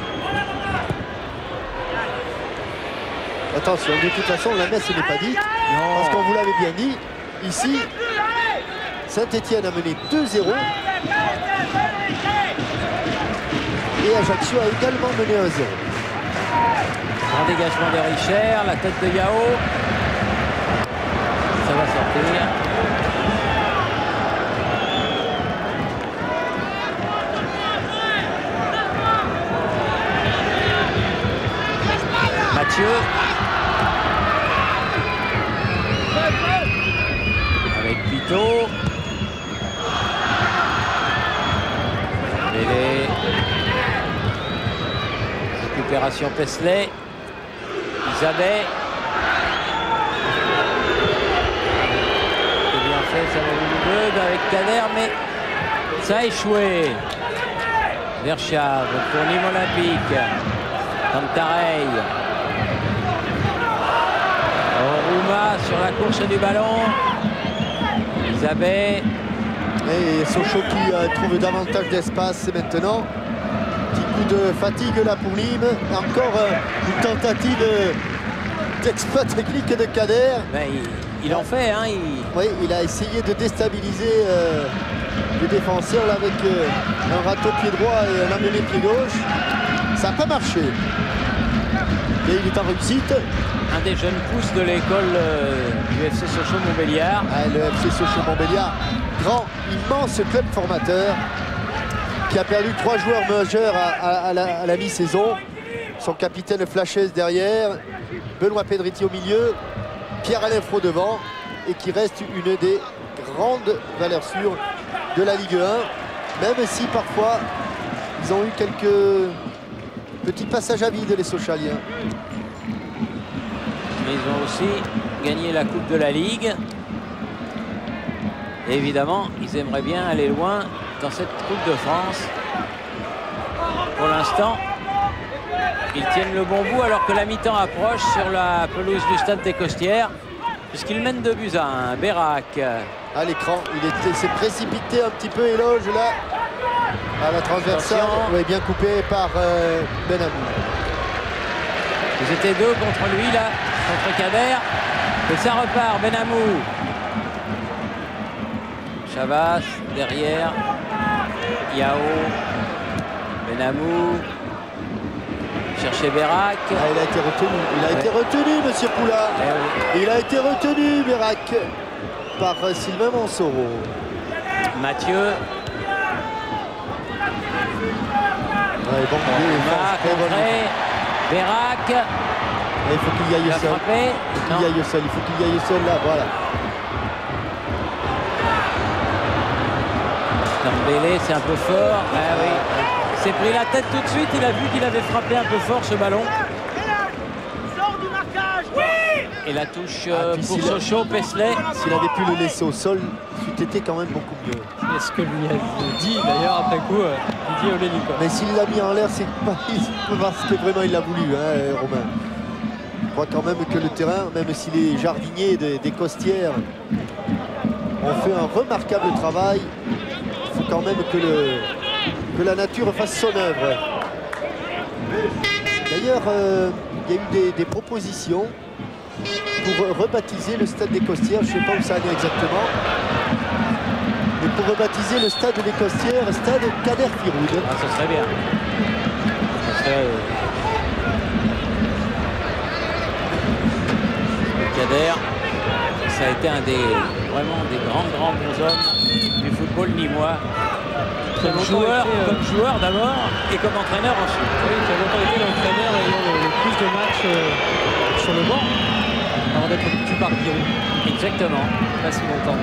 Attention, de toute façon, la messe n'est pas dite. Non. Parce qu'on vous l'avait bien dit, ici, Saint-Étienne a mené deux zéro. Et Ajaccio a également mené un zéro. Un dégagement de Richer, la tête de Yao. Ça va sortir. Mathieu. Avec Pito. Bélé. Récupération Pesley. Isabelle. C'est bien fait, ça va voulu deux avec Kader, mais ça a échoué. Verschave pour Nîmes Olympique. Cantarey. Oruma sur la course du ballon. Isabelle. Et Sochaux qui euh, trouve davantage d'espace maintenant. Petit coup de fatigue là pour Nîmes. Encore euh, une tentative euh, d'exploit technique de Kader. Ben, il, il en fait, hein. Il... Oui, il a essayé de déstabiliser euh, le défenseur là, avec euh, un râteau pied droit et un amené pied gauche. Ça n'a pas marché. Et il est en réussite. Un des jeunes pousses de l'école euh, du F C Sochaux-Montbéliard. Ah, le F C Sochaux-Montbéliard, grand, immense club formateur qui a perdu trois joueurs majeurs à, à, à la, la mi-saison. Son capitaine Flashez derrière, Benoît Pedretti au milieu, Pierre-Alain Fro devant et qui reste une des grandes valeurs sûres de la Ligue un, même si parfois ils ont eu quelques petits passages à vide les Sochaliens. Mais ils ont aussi gagné la Coupe de la Ligue. Et évidemment, ils aimeraient bien aller loin dans cette Coupe de France. Pour l'instant, ils tiennent le bon bout alors que la mi-temps approche sur la pelouse du Stade des Costières, puisqu'ils mènent deux buts à un. Bérac. À l'écran, il s'est précipité un petit peu, éloge là, à la transversale. Oui, bien coupé par euh, Benamou. Ils étaient deux contre lui là, contre Kader. Et ça repart, Benamou. Chavas derrière. Yao. Benamou. Chercher Bérac. Ah, il a été retenu, il a ouais. été retenu, monsieur Poula. Eh oui. Il a été retenu, Bérac, par euh, Sylvain Monsoro. Mathieu. Ouais, bon, Bérac. Il faut qu'il y aille seul. Il faut qu'il y aille seul. Il faut qu'il y aille seul là, voilà. Bélé, c'est un peu fort. Ah oui. Il s'est pris la tête tout de suite. Il a vu qu'il avait frappé un peu fort ce ballon. Sors du marquage. Oui. Et la touche Ah, euh, puis pour s'il a- Sochaux, Paisley. S'il avait pu le laisser au sol, c'eût été quand même beaucoup mieux. C'est ce que lui a dit d'ailleurs après coup euh, Didier Olénikol. Mais s'il l'a mis en l'air, c'est pas parce que vraiment il l'a voulu, hein, Romain. Je crois quand même que le terrain, même si les jardiniers des, des Costières ont fait un remarquable travail, il faut quand même que, le, que la nature fasse son œuvre. D'ailleurs, euh, il y a eu des, des propositions pour rebaptiser le stade des Costières. Je ne sais pas où ça en est exactement. Mais pour rebaptiser le stade des Costières, stade Kader Firoud. Ah, ça serait bien. Ça serait, euh, Kader, ça a été un des vraiment des grands grands bons hommes du football nîmois. Comme longtemps joueur, été, euh, comme joueur d'abord et comme entraîneur ensuite. Oui, qui a longtemps été l'entraîneur ayant le, le plus de matchs euh, sur le banc avant d'être battu par Giroud. Exactement. Pas si longtemps.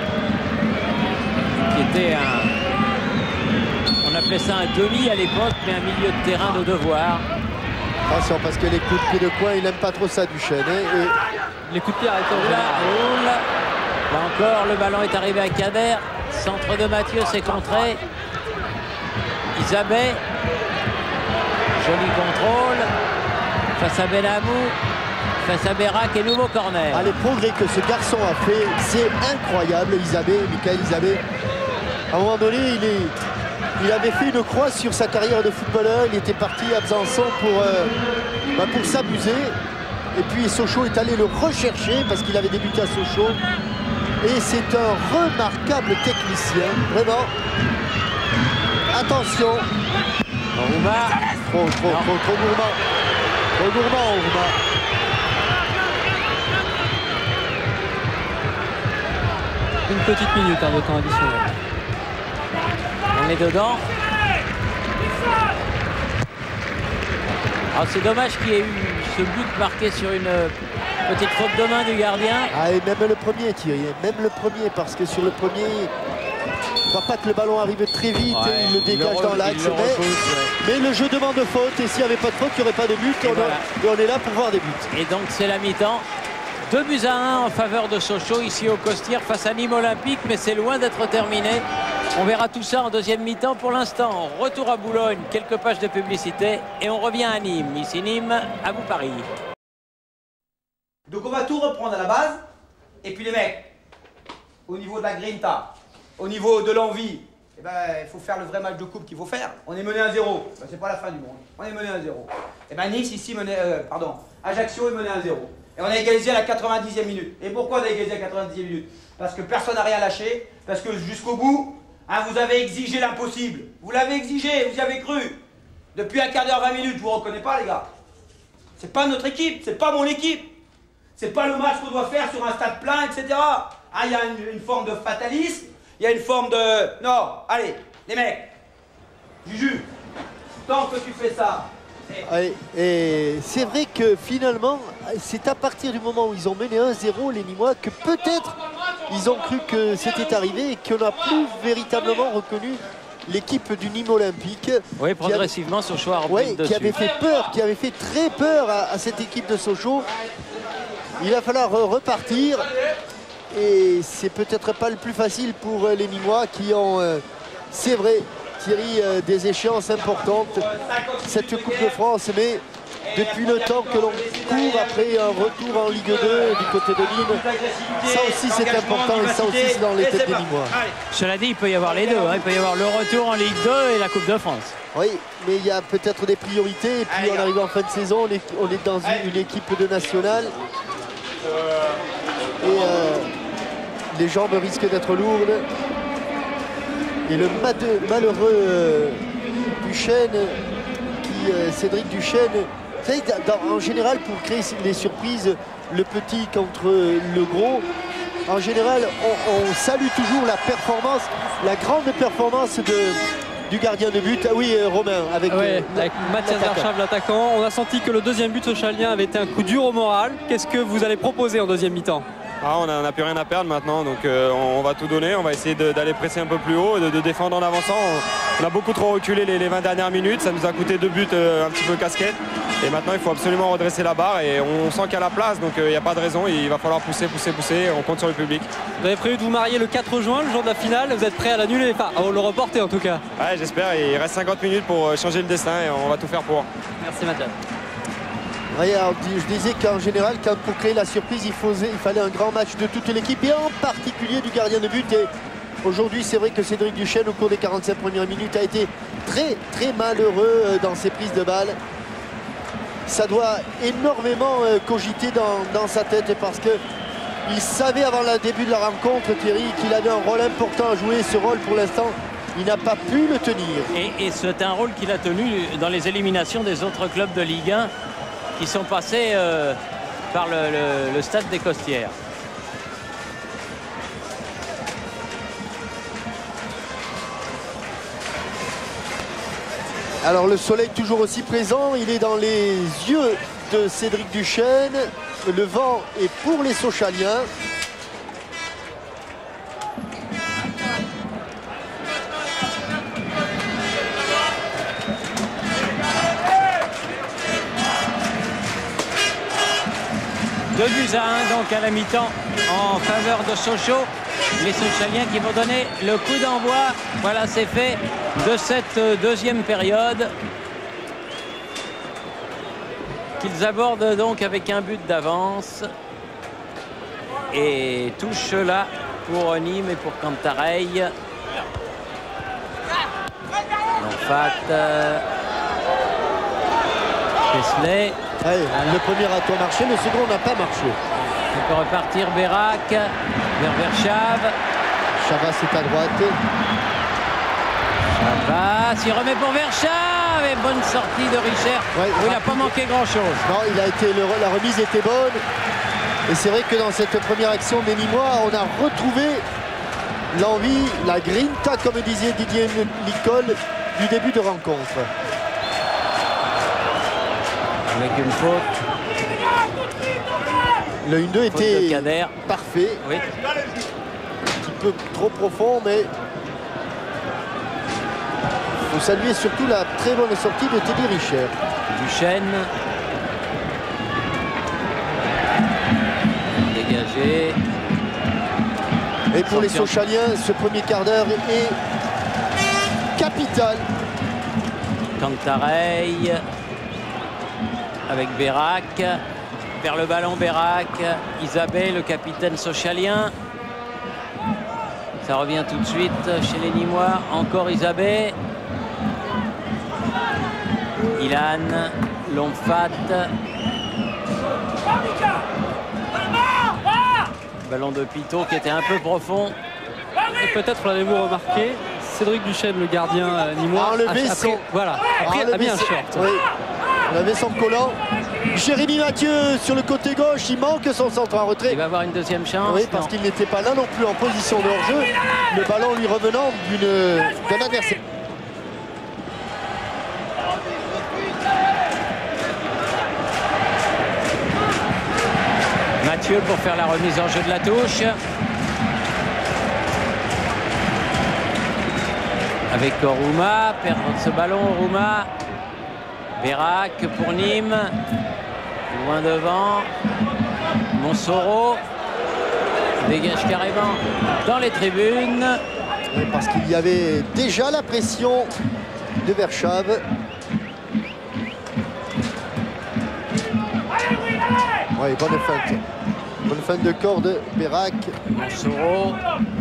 Qui était un, on appelait ça un demi à l'époque, mais un milieu de terrain de devoir. Attention, parce que les coups de pied de coin, il n'aime pas trop ça, Duchesne. Hein, et Les coups de pied arrêtés en Là, général. là, là encore, le ballon est arrivé à Kader. Centre de Mathieu, c'est contré. Isabé. Joli contrôle. Face à Benamou. Face à Bérac et nouveau corner. ah, les progrès que ce garçon a fait, c'est incroyable, Isabé, Michael Isabé. À un moment donné, il, est, il avait fait une croix sur sa carrière de footballeur. Il était parti à Besançon pour, euh, bah, pour s'amuser. Et puis Sochaux est allé le rechercher parce qu'il avait débuté à Sochaux. Et c'est un remarquable technicien, vraiment. Attention. Rouma. Trop, trop, Non. trop, trop gourmand. Trop gourmand, Rouma. Une petite minute hein, de temps additionnel. On est dedans. Alors c'est dommage qu'il y ait eu ce but marqué sur une petite faute de main du gardien. Ah, et même le premier, Thierry, même le premier, parce que sur le premier, je ne crois pas que le ballon arrive très vite, Ouais, et il le dégage re- dans l'axe. il le Mais, repousse, ouais. mais le jeu demande faute, et s'il n'y avait pas de faute, il n'y aurait pas de but, et, Et on, a- voilà. et on est là pour voir des buts. Et donc c'est la mi-temps. Deux buts à un en faveur de Sochaux ici au Costières face à Nîmes Olympique, mais c'est loin d'être terminé. On verra tout ça en deuxième mi-temps. Pour l'instant, retour à Boulogne, quelques pages de publicité et on revient à Nîmes. Ici Nîmes, à vous Paris. Donc on va tout reprendre à la base. Et puis les mecs, au niveau de la grinta, au niveau de l'envie, eh ben, il faut faire le vrai match de coupe qu'il faut faire. On est mené à zéro. Ben, c'est pas la fin du monde. On est mené à zéro. Et ben Nice ici menait, euh, pardon, Ajaccio est mené à zéro. Et on a égalisé à la quatre-vingt-dixième minute. Et pourquoi on a égalisé à la quatre-vingt-dixième minute? Parce que personne n'a rien lâché. Parce que jusqu'au bout, hein, vous avez exigé l'impossible. Vous l'avez exigé, vous y avez cru. Depuis un quart d'heure, vingt minutes, je vous reconnais pas les gars. C'est pas notre équipe, c'est pas mon équipe. C'est pas le match qu'on doit faire sur un stade plein, et cetera. Ah, il y a une, une forme de fatalisme. Il y a une forme de... Non, allez, les mecs. Juju, tant que tu fais ça... Ouais, et c'est vrai que finalement, c'est à partir du moment où ils ont mené un zéro, les Nîmois, que peut-être ils ont cru que c'était arrivé et qu'on n'a plus véritablement reconnu l'équipe du Nîmes Olympique. Oui, progressivement, Sochaux a repris Ouais, le qui dessus. avait fait peur, qui avait fait très peur à, à cette équipe de Sochaux. Il va falloir repartir et c'est peut-être pas le plus facile pour les Nîmois qui ont, euh, c'est vrai, Thierry, euh, des échéances importantes. Cette Coupe de France, mais depuis le temps que l'on court après un retour en Ligue deux du côté de Nîmes, ça aussi c'est important et ça aussi c'est dans les têtes des Nîmois. Cela dit, il peut y avoir les deux. Hein. Il peut y avoir le retour en Ligue deux et la Coupe de France. Oui, mais il y a peut-être des priorités et puis en arrivant en fin de saison, on est, on est dans une, une équipe de nationale et euh, les jambes risquent d'être lourdes. Et le malheureux euh, Duchesne, qui, euh, Cédric Duchesne, vous savez, dans, en général, pour créer les surprises, le petit contre le gros, en général, on, on salue toujours la performance, la grande performance de, du gardien de but. Ah oui, euh, Romain, avec, Ouais, euh, avec Mathias Darchav, l'attaquant. On a senti que le deuxième but socialien avait été un coup dur au moral. Qu'est-ce que vous allez proposer en deuxième mi-temps? Ah, on n'a plus rien à perdre maintenant, donc euh, on, on va tout donner, on va essayer d'aller presser un peu plus haut, de, de défendre en avançant. On, on a beaucoup trop reculé les, les vingt dernières minutes, ça nous a coûté deux buts euh, un petit peu casquette. Et maintenant il faut absolument redresser la barre et on sent qu'il y a la place, donc il euh, n'y a pas de raison, il va falloir pousser, pousser, pousser, on compte sur le public. Vous avez prévu de vous marier le quatre juin, le jour de la finale, vous êtes prêt à l'annuler, enfin à le reporter en tout cas? Ouais, j'espère, il reste cinquante minutes pour changer le destin et on va tout faire pour. Merci Mathias. Regarde, je disais qu'en général, quand pour créer la surprise, il, faisait, il fallait un grand match de toute l'équipe et en particulier du gardien de but. Et aujourd'hui, c'est vrai que Cédric Duchesne, au cours des quarante-cinq premières minutes, a été très très malheureux dans ses prises de balles. Ça doit énormément cogiter dans, dans sa tête parce que il savait avant le début de la rencontre, Thierry, qu'il avait un rôle important à jouer. Ce rôle, pour l'instant, il n'a pas pu le tenir. Et, et c'est un rôle qu'il a tenu dans les éliminations des autres clubs de Ligue un qui sont passés euh, par le, le, le stade des Costières. Alors le soleil toujours aussi présent, il est dans les yeux de Cédric Duchesne. Le vent est pour les Sochaliens. deux buts à un donc à la mi-temps en faveur de Sochaux. Les Sochaliens qui vont donner le coup d'envoi. Voilà, c'est fait de cette deuxième période. Qu'ils abordent donc avec un but d'avance. Et touche là pour Nîmes et pour Cantareille. Lonfat. Pesley. Ouais, le premier a tout marché, le second n'a pas marché. On peut repartir Bérac vers Verschave. Chavas est à droite. Chavas, il remet pour Verschave et bonne sortie de Richer. Ouais, il n'a pas manqué grand chose. Non, il a été, le, la remise était bonne. Et c'est vrai que dans cette première action des Nîmois, on a retrouvé l'envie, la grinta, comme disait Didier Nicole, du début de rencontre. Avec une faute. Le un deux était parfait. Oui. Un petit peu trop profond, mais il faut saluer surtout la très bonne sortie de Teddy Richer. Duchesne. Dégagé. Et pour les Sochaliens, ce premier quart d'heure est capital. Cantareille. Avec Bérac, vers le ballon Bérac, Isabelle, le capitaine sochalien. Ça revient tout de suite chez les Nîmois, encore Isabelle. Ilan, Lonfat. Ballon de Pitot qui était un peu profond. Et peut-être l'avez-vous remarqué, Cédric Duchesne, le gardien euh, nîmois, a enlevé a, a, son... pris, voilà, a, pris, a mis un short. Oui. On avait son collant. Jérémy Mathieu sur le côté gauche, il manque son centre en retrait. Il va avoir une deuxième chance. Oui, parce qu'il n'était pas là non plus en position de hors-jeu. Le ballon lui revenant d'un adversaire. Mathieu pour faire la remise en jeu de la touche. Avec Rouma, perdre ce ballon, Rouma. Bérac pour Nîmes, loin devant, Monsoro dégage carrément dans les tribunes. Oui, parce qu'il y avait déjà la pression de Verschave. Oui, bonne feinte. Bonne feinte de corps de Bérac. Monsoro.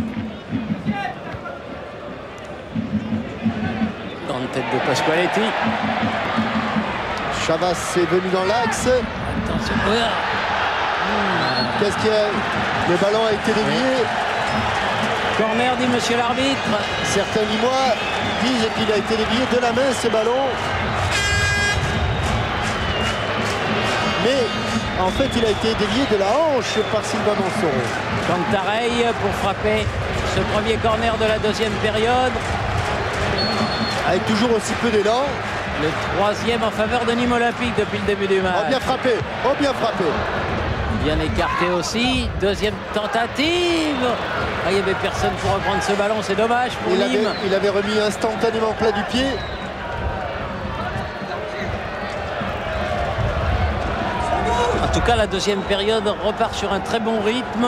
Dans la tête de Pasqualetti. Chavas est venu dans l'axe. Attention. Mmh. Qu'est-ce qu'il y a? Le ballon a été dévié. Corner, dit monsieur l'arbitre. Certains Nîmois disent qu'il a été dévié de la main ce ballon. Mais en fait, il a été dévié de la hanche par Sylvain Monsoro. Cantareille pour frapper ce premier corner de la deuxième période. Avec toujours aussi peu d'élan. Le troisième en faveur de Nîmes Olympique depuis le début du match. Oh, bien frappé, oh bien frappé. Bien écarté aussi. Deuxième tentative. Ah, il n'y avait personne pour reprendre ce ballon. C'est dommage pour il Nîmes. avait, il avait remis instantanément plat du pied. En tout cas, la deuxième période repart sur un très bon rythme.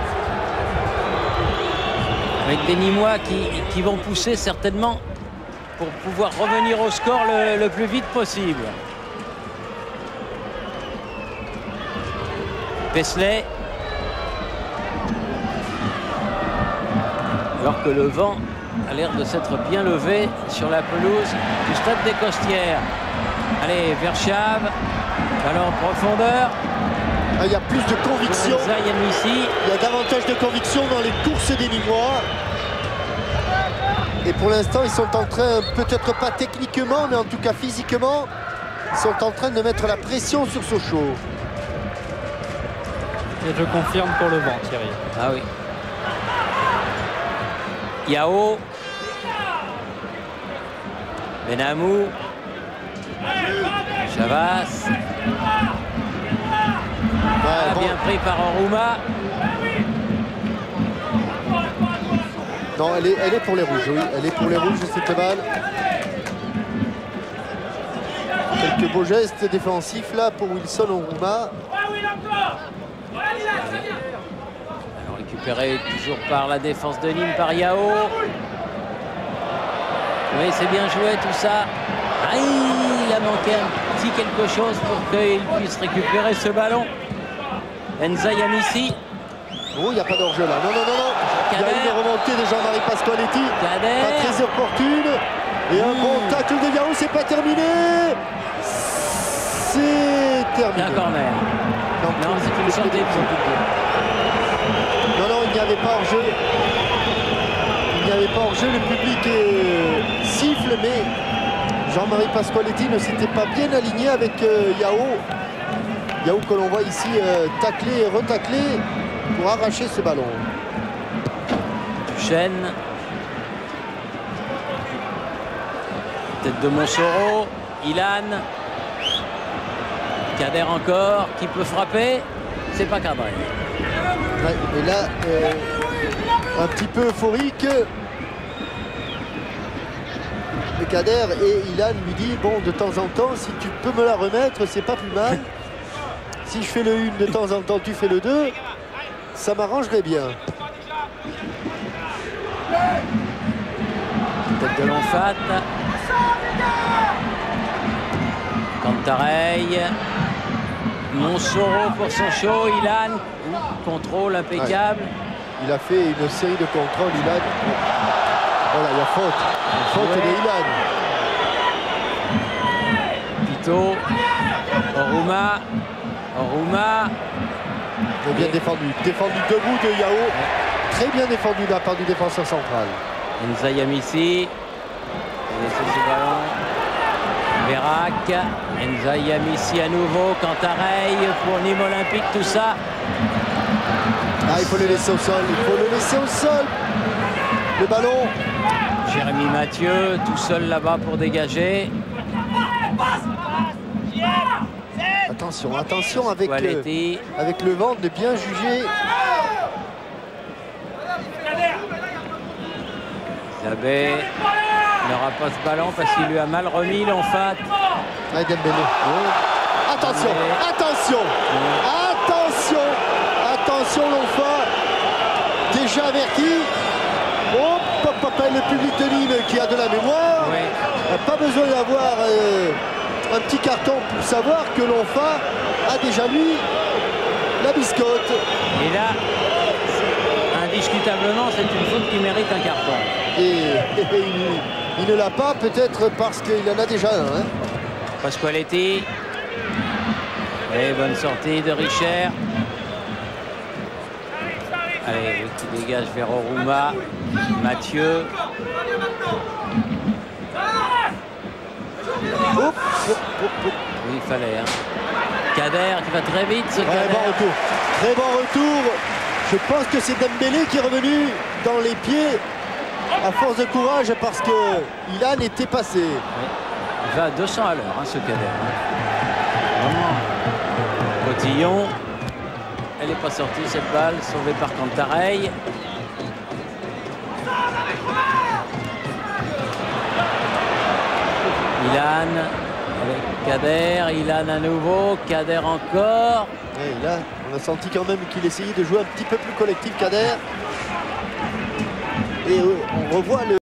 Avec des Nîmois qui, qui vont pousser certainement pour pouvoir revenir au score le, le plus vite possible. Pesley. Alors que le vent a l'air de s'être bien levé sur la pelouse du stade des Costières. Allez, Verschave. Ballon en profondeur. Ah, il y a plus de conviction. Yanissi. Il y a davantage de conviction dans les courses des Nîmois. Et pour l'instant, ils sont en train, peut-être pas techniquement, mais en tout cas physiquement, ils sont en train de mettre la pression sur Sochaux. Et je confirme pour le vent, Thierry. Ah oui. Yao. Benamou. Chavas. Ouais, ah, bon. Bien pris par Oruma. Non, elle est, elle est pour les rouges, oui. Elle est pour les rouges, cette balle. Quelques beaux gestes défensifs là pour Wilson Oruma. Alors récupéré toujours par la défense de Nîmes, par Yao. Oui, c'est bien joué tout ça. Ah, il a manqué un petit quelque chose pour qu'il puisse récupérer ce ballon. Enza Yanissi. Oh, il n'y a pas d'enjeu là. Non, non, non, non. Il y a une remontée de Jean-Marie Pasqualetti. Kader. Pas très opportune. Et un Mmh. bon tacle de Yao, c'est pas terminé. C'est terminé. Un corner. Non, Non, c'est une sortie de Non, non, il n'y avait pas hors-jeu. Il n'y avait pas hors-jeu. Le public est... siffle, mais Jean-Marie Pasqualetti ne s'était pas bien aligné avec euh, Yao. Yao que l'on voit ici euh, tacler et retacler pour arracher ce ballon. Duchesne. Tête de Montsoreau. Ilan. Kader encore, qui peut frapper. C'est pas cadré. Ouais, et là, euh, un petit peu euphorique. Le Kader et Ilan lui dit, bon, de temps en temps, si tu peux me la remettre, c'est pas plus mal. Si je fais le une, de temps en temps, tu fais le deux, ça m'arrangerait bien. Tête de Lonfat. Cantarey. Montsoreau pour Sochaux. Ilan. Contrôle impeccable. Ouais. Il a fait une série de contrôles, Ilan. Voilà, il y a faute. Faute Ouais. de Ilan. Pito. Oruma. Oruma. Mais bien défendu. Défendu debout de Yao. Très bien défendu de la part du défenseur central. Enza Yanissi. C'est ce ballon. Vérac. Enza Yanissi à nouveau. Cantarey pour Nîmes Olympique, tout ça. Ah, il faut le laisser au sol. Il faut le laisser au sol. Le ballon. Jérémy Mathieu, tout seul là-bas pour dégager. Attention, attention avec, Pasqualetti. euh, avec le vent de bien juger. Zabé n'aura pas ce ballon parce qu'il lui a mal remis Lonfat. Ah, Dembélé. Oh. Attention, Dembélé. attention, attention, attention Lonfat. Déjà averti. Oh, papa, le public de Nîmes qui a de la mémoire. Oui. Pas besoin d'avoir euh, un petit carton pour savoir que Lonfat a déjà mis la biscotte. Et là, indiscutablement, c'est une faute qui mérite un carton. Et, et il, il ne l'a pas, peut-être parce qu'il en a déjà un. Hein. Pasqualetti. Et bonne sortie de Richer. Allez, qui dégage vers Oruma. Mathieu. Hop, hop, hop, hop. Oui, il fallait. Hein. Kader qui va très vite, ce Ouais, Kader. bon retour. Très bon retour. Je pense que c'est Dembélé qui est revenu dans les pieds à force de courage parce que Ilan était passé. Oui. Il va à deux cents à l'heure, hein, ce Kader. Hein. Vraiment. Cotillon. n'est pas sorti cette balle, sauvée par Cantarey. Ilan avec Kader, Ilan à nouveau, Kader encore. Et là, on a senti quand même qu'il essayait de jouer un petit peu plus collectif, Kader. Et on revoit le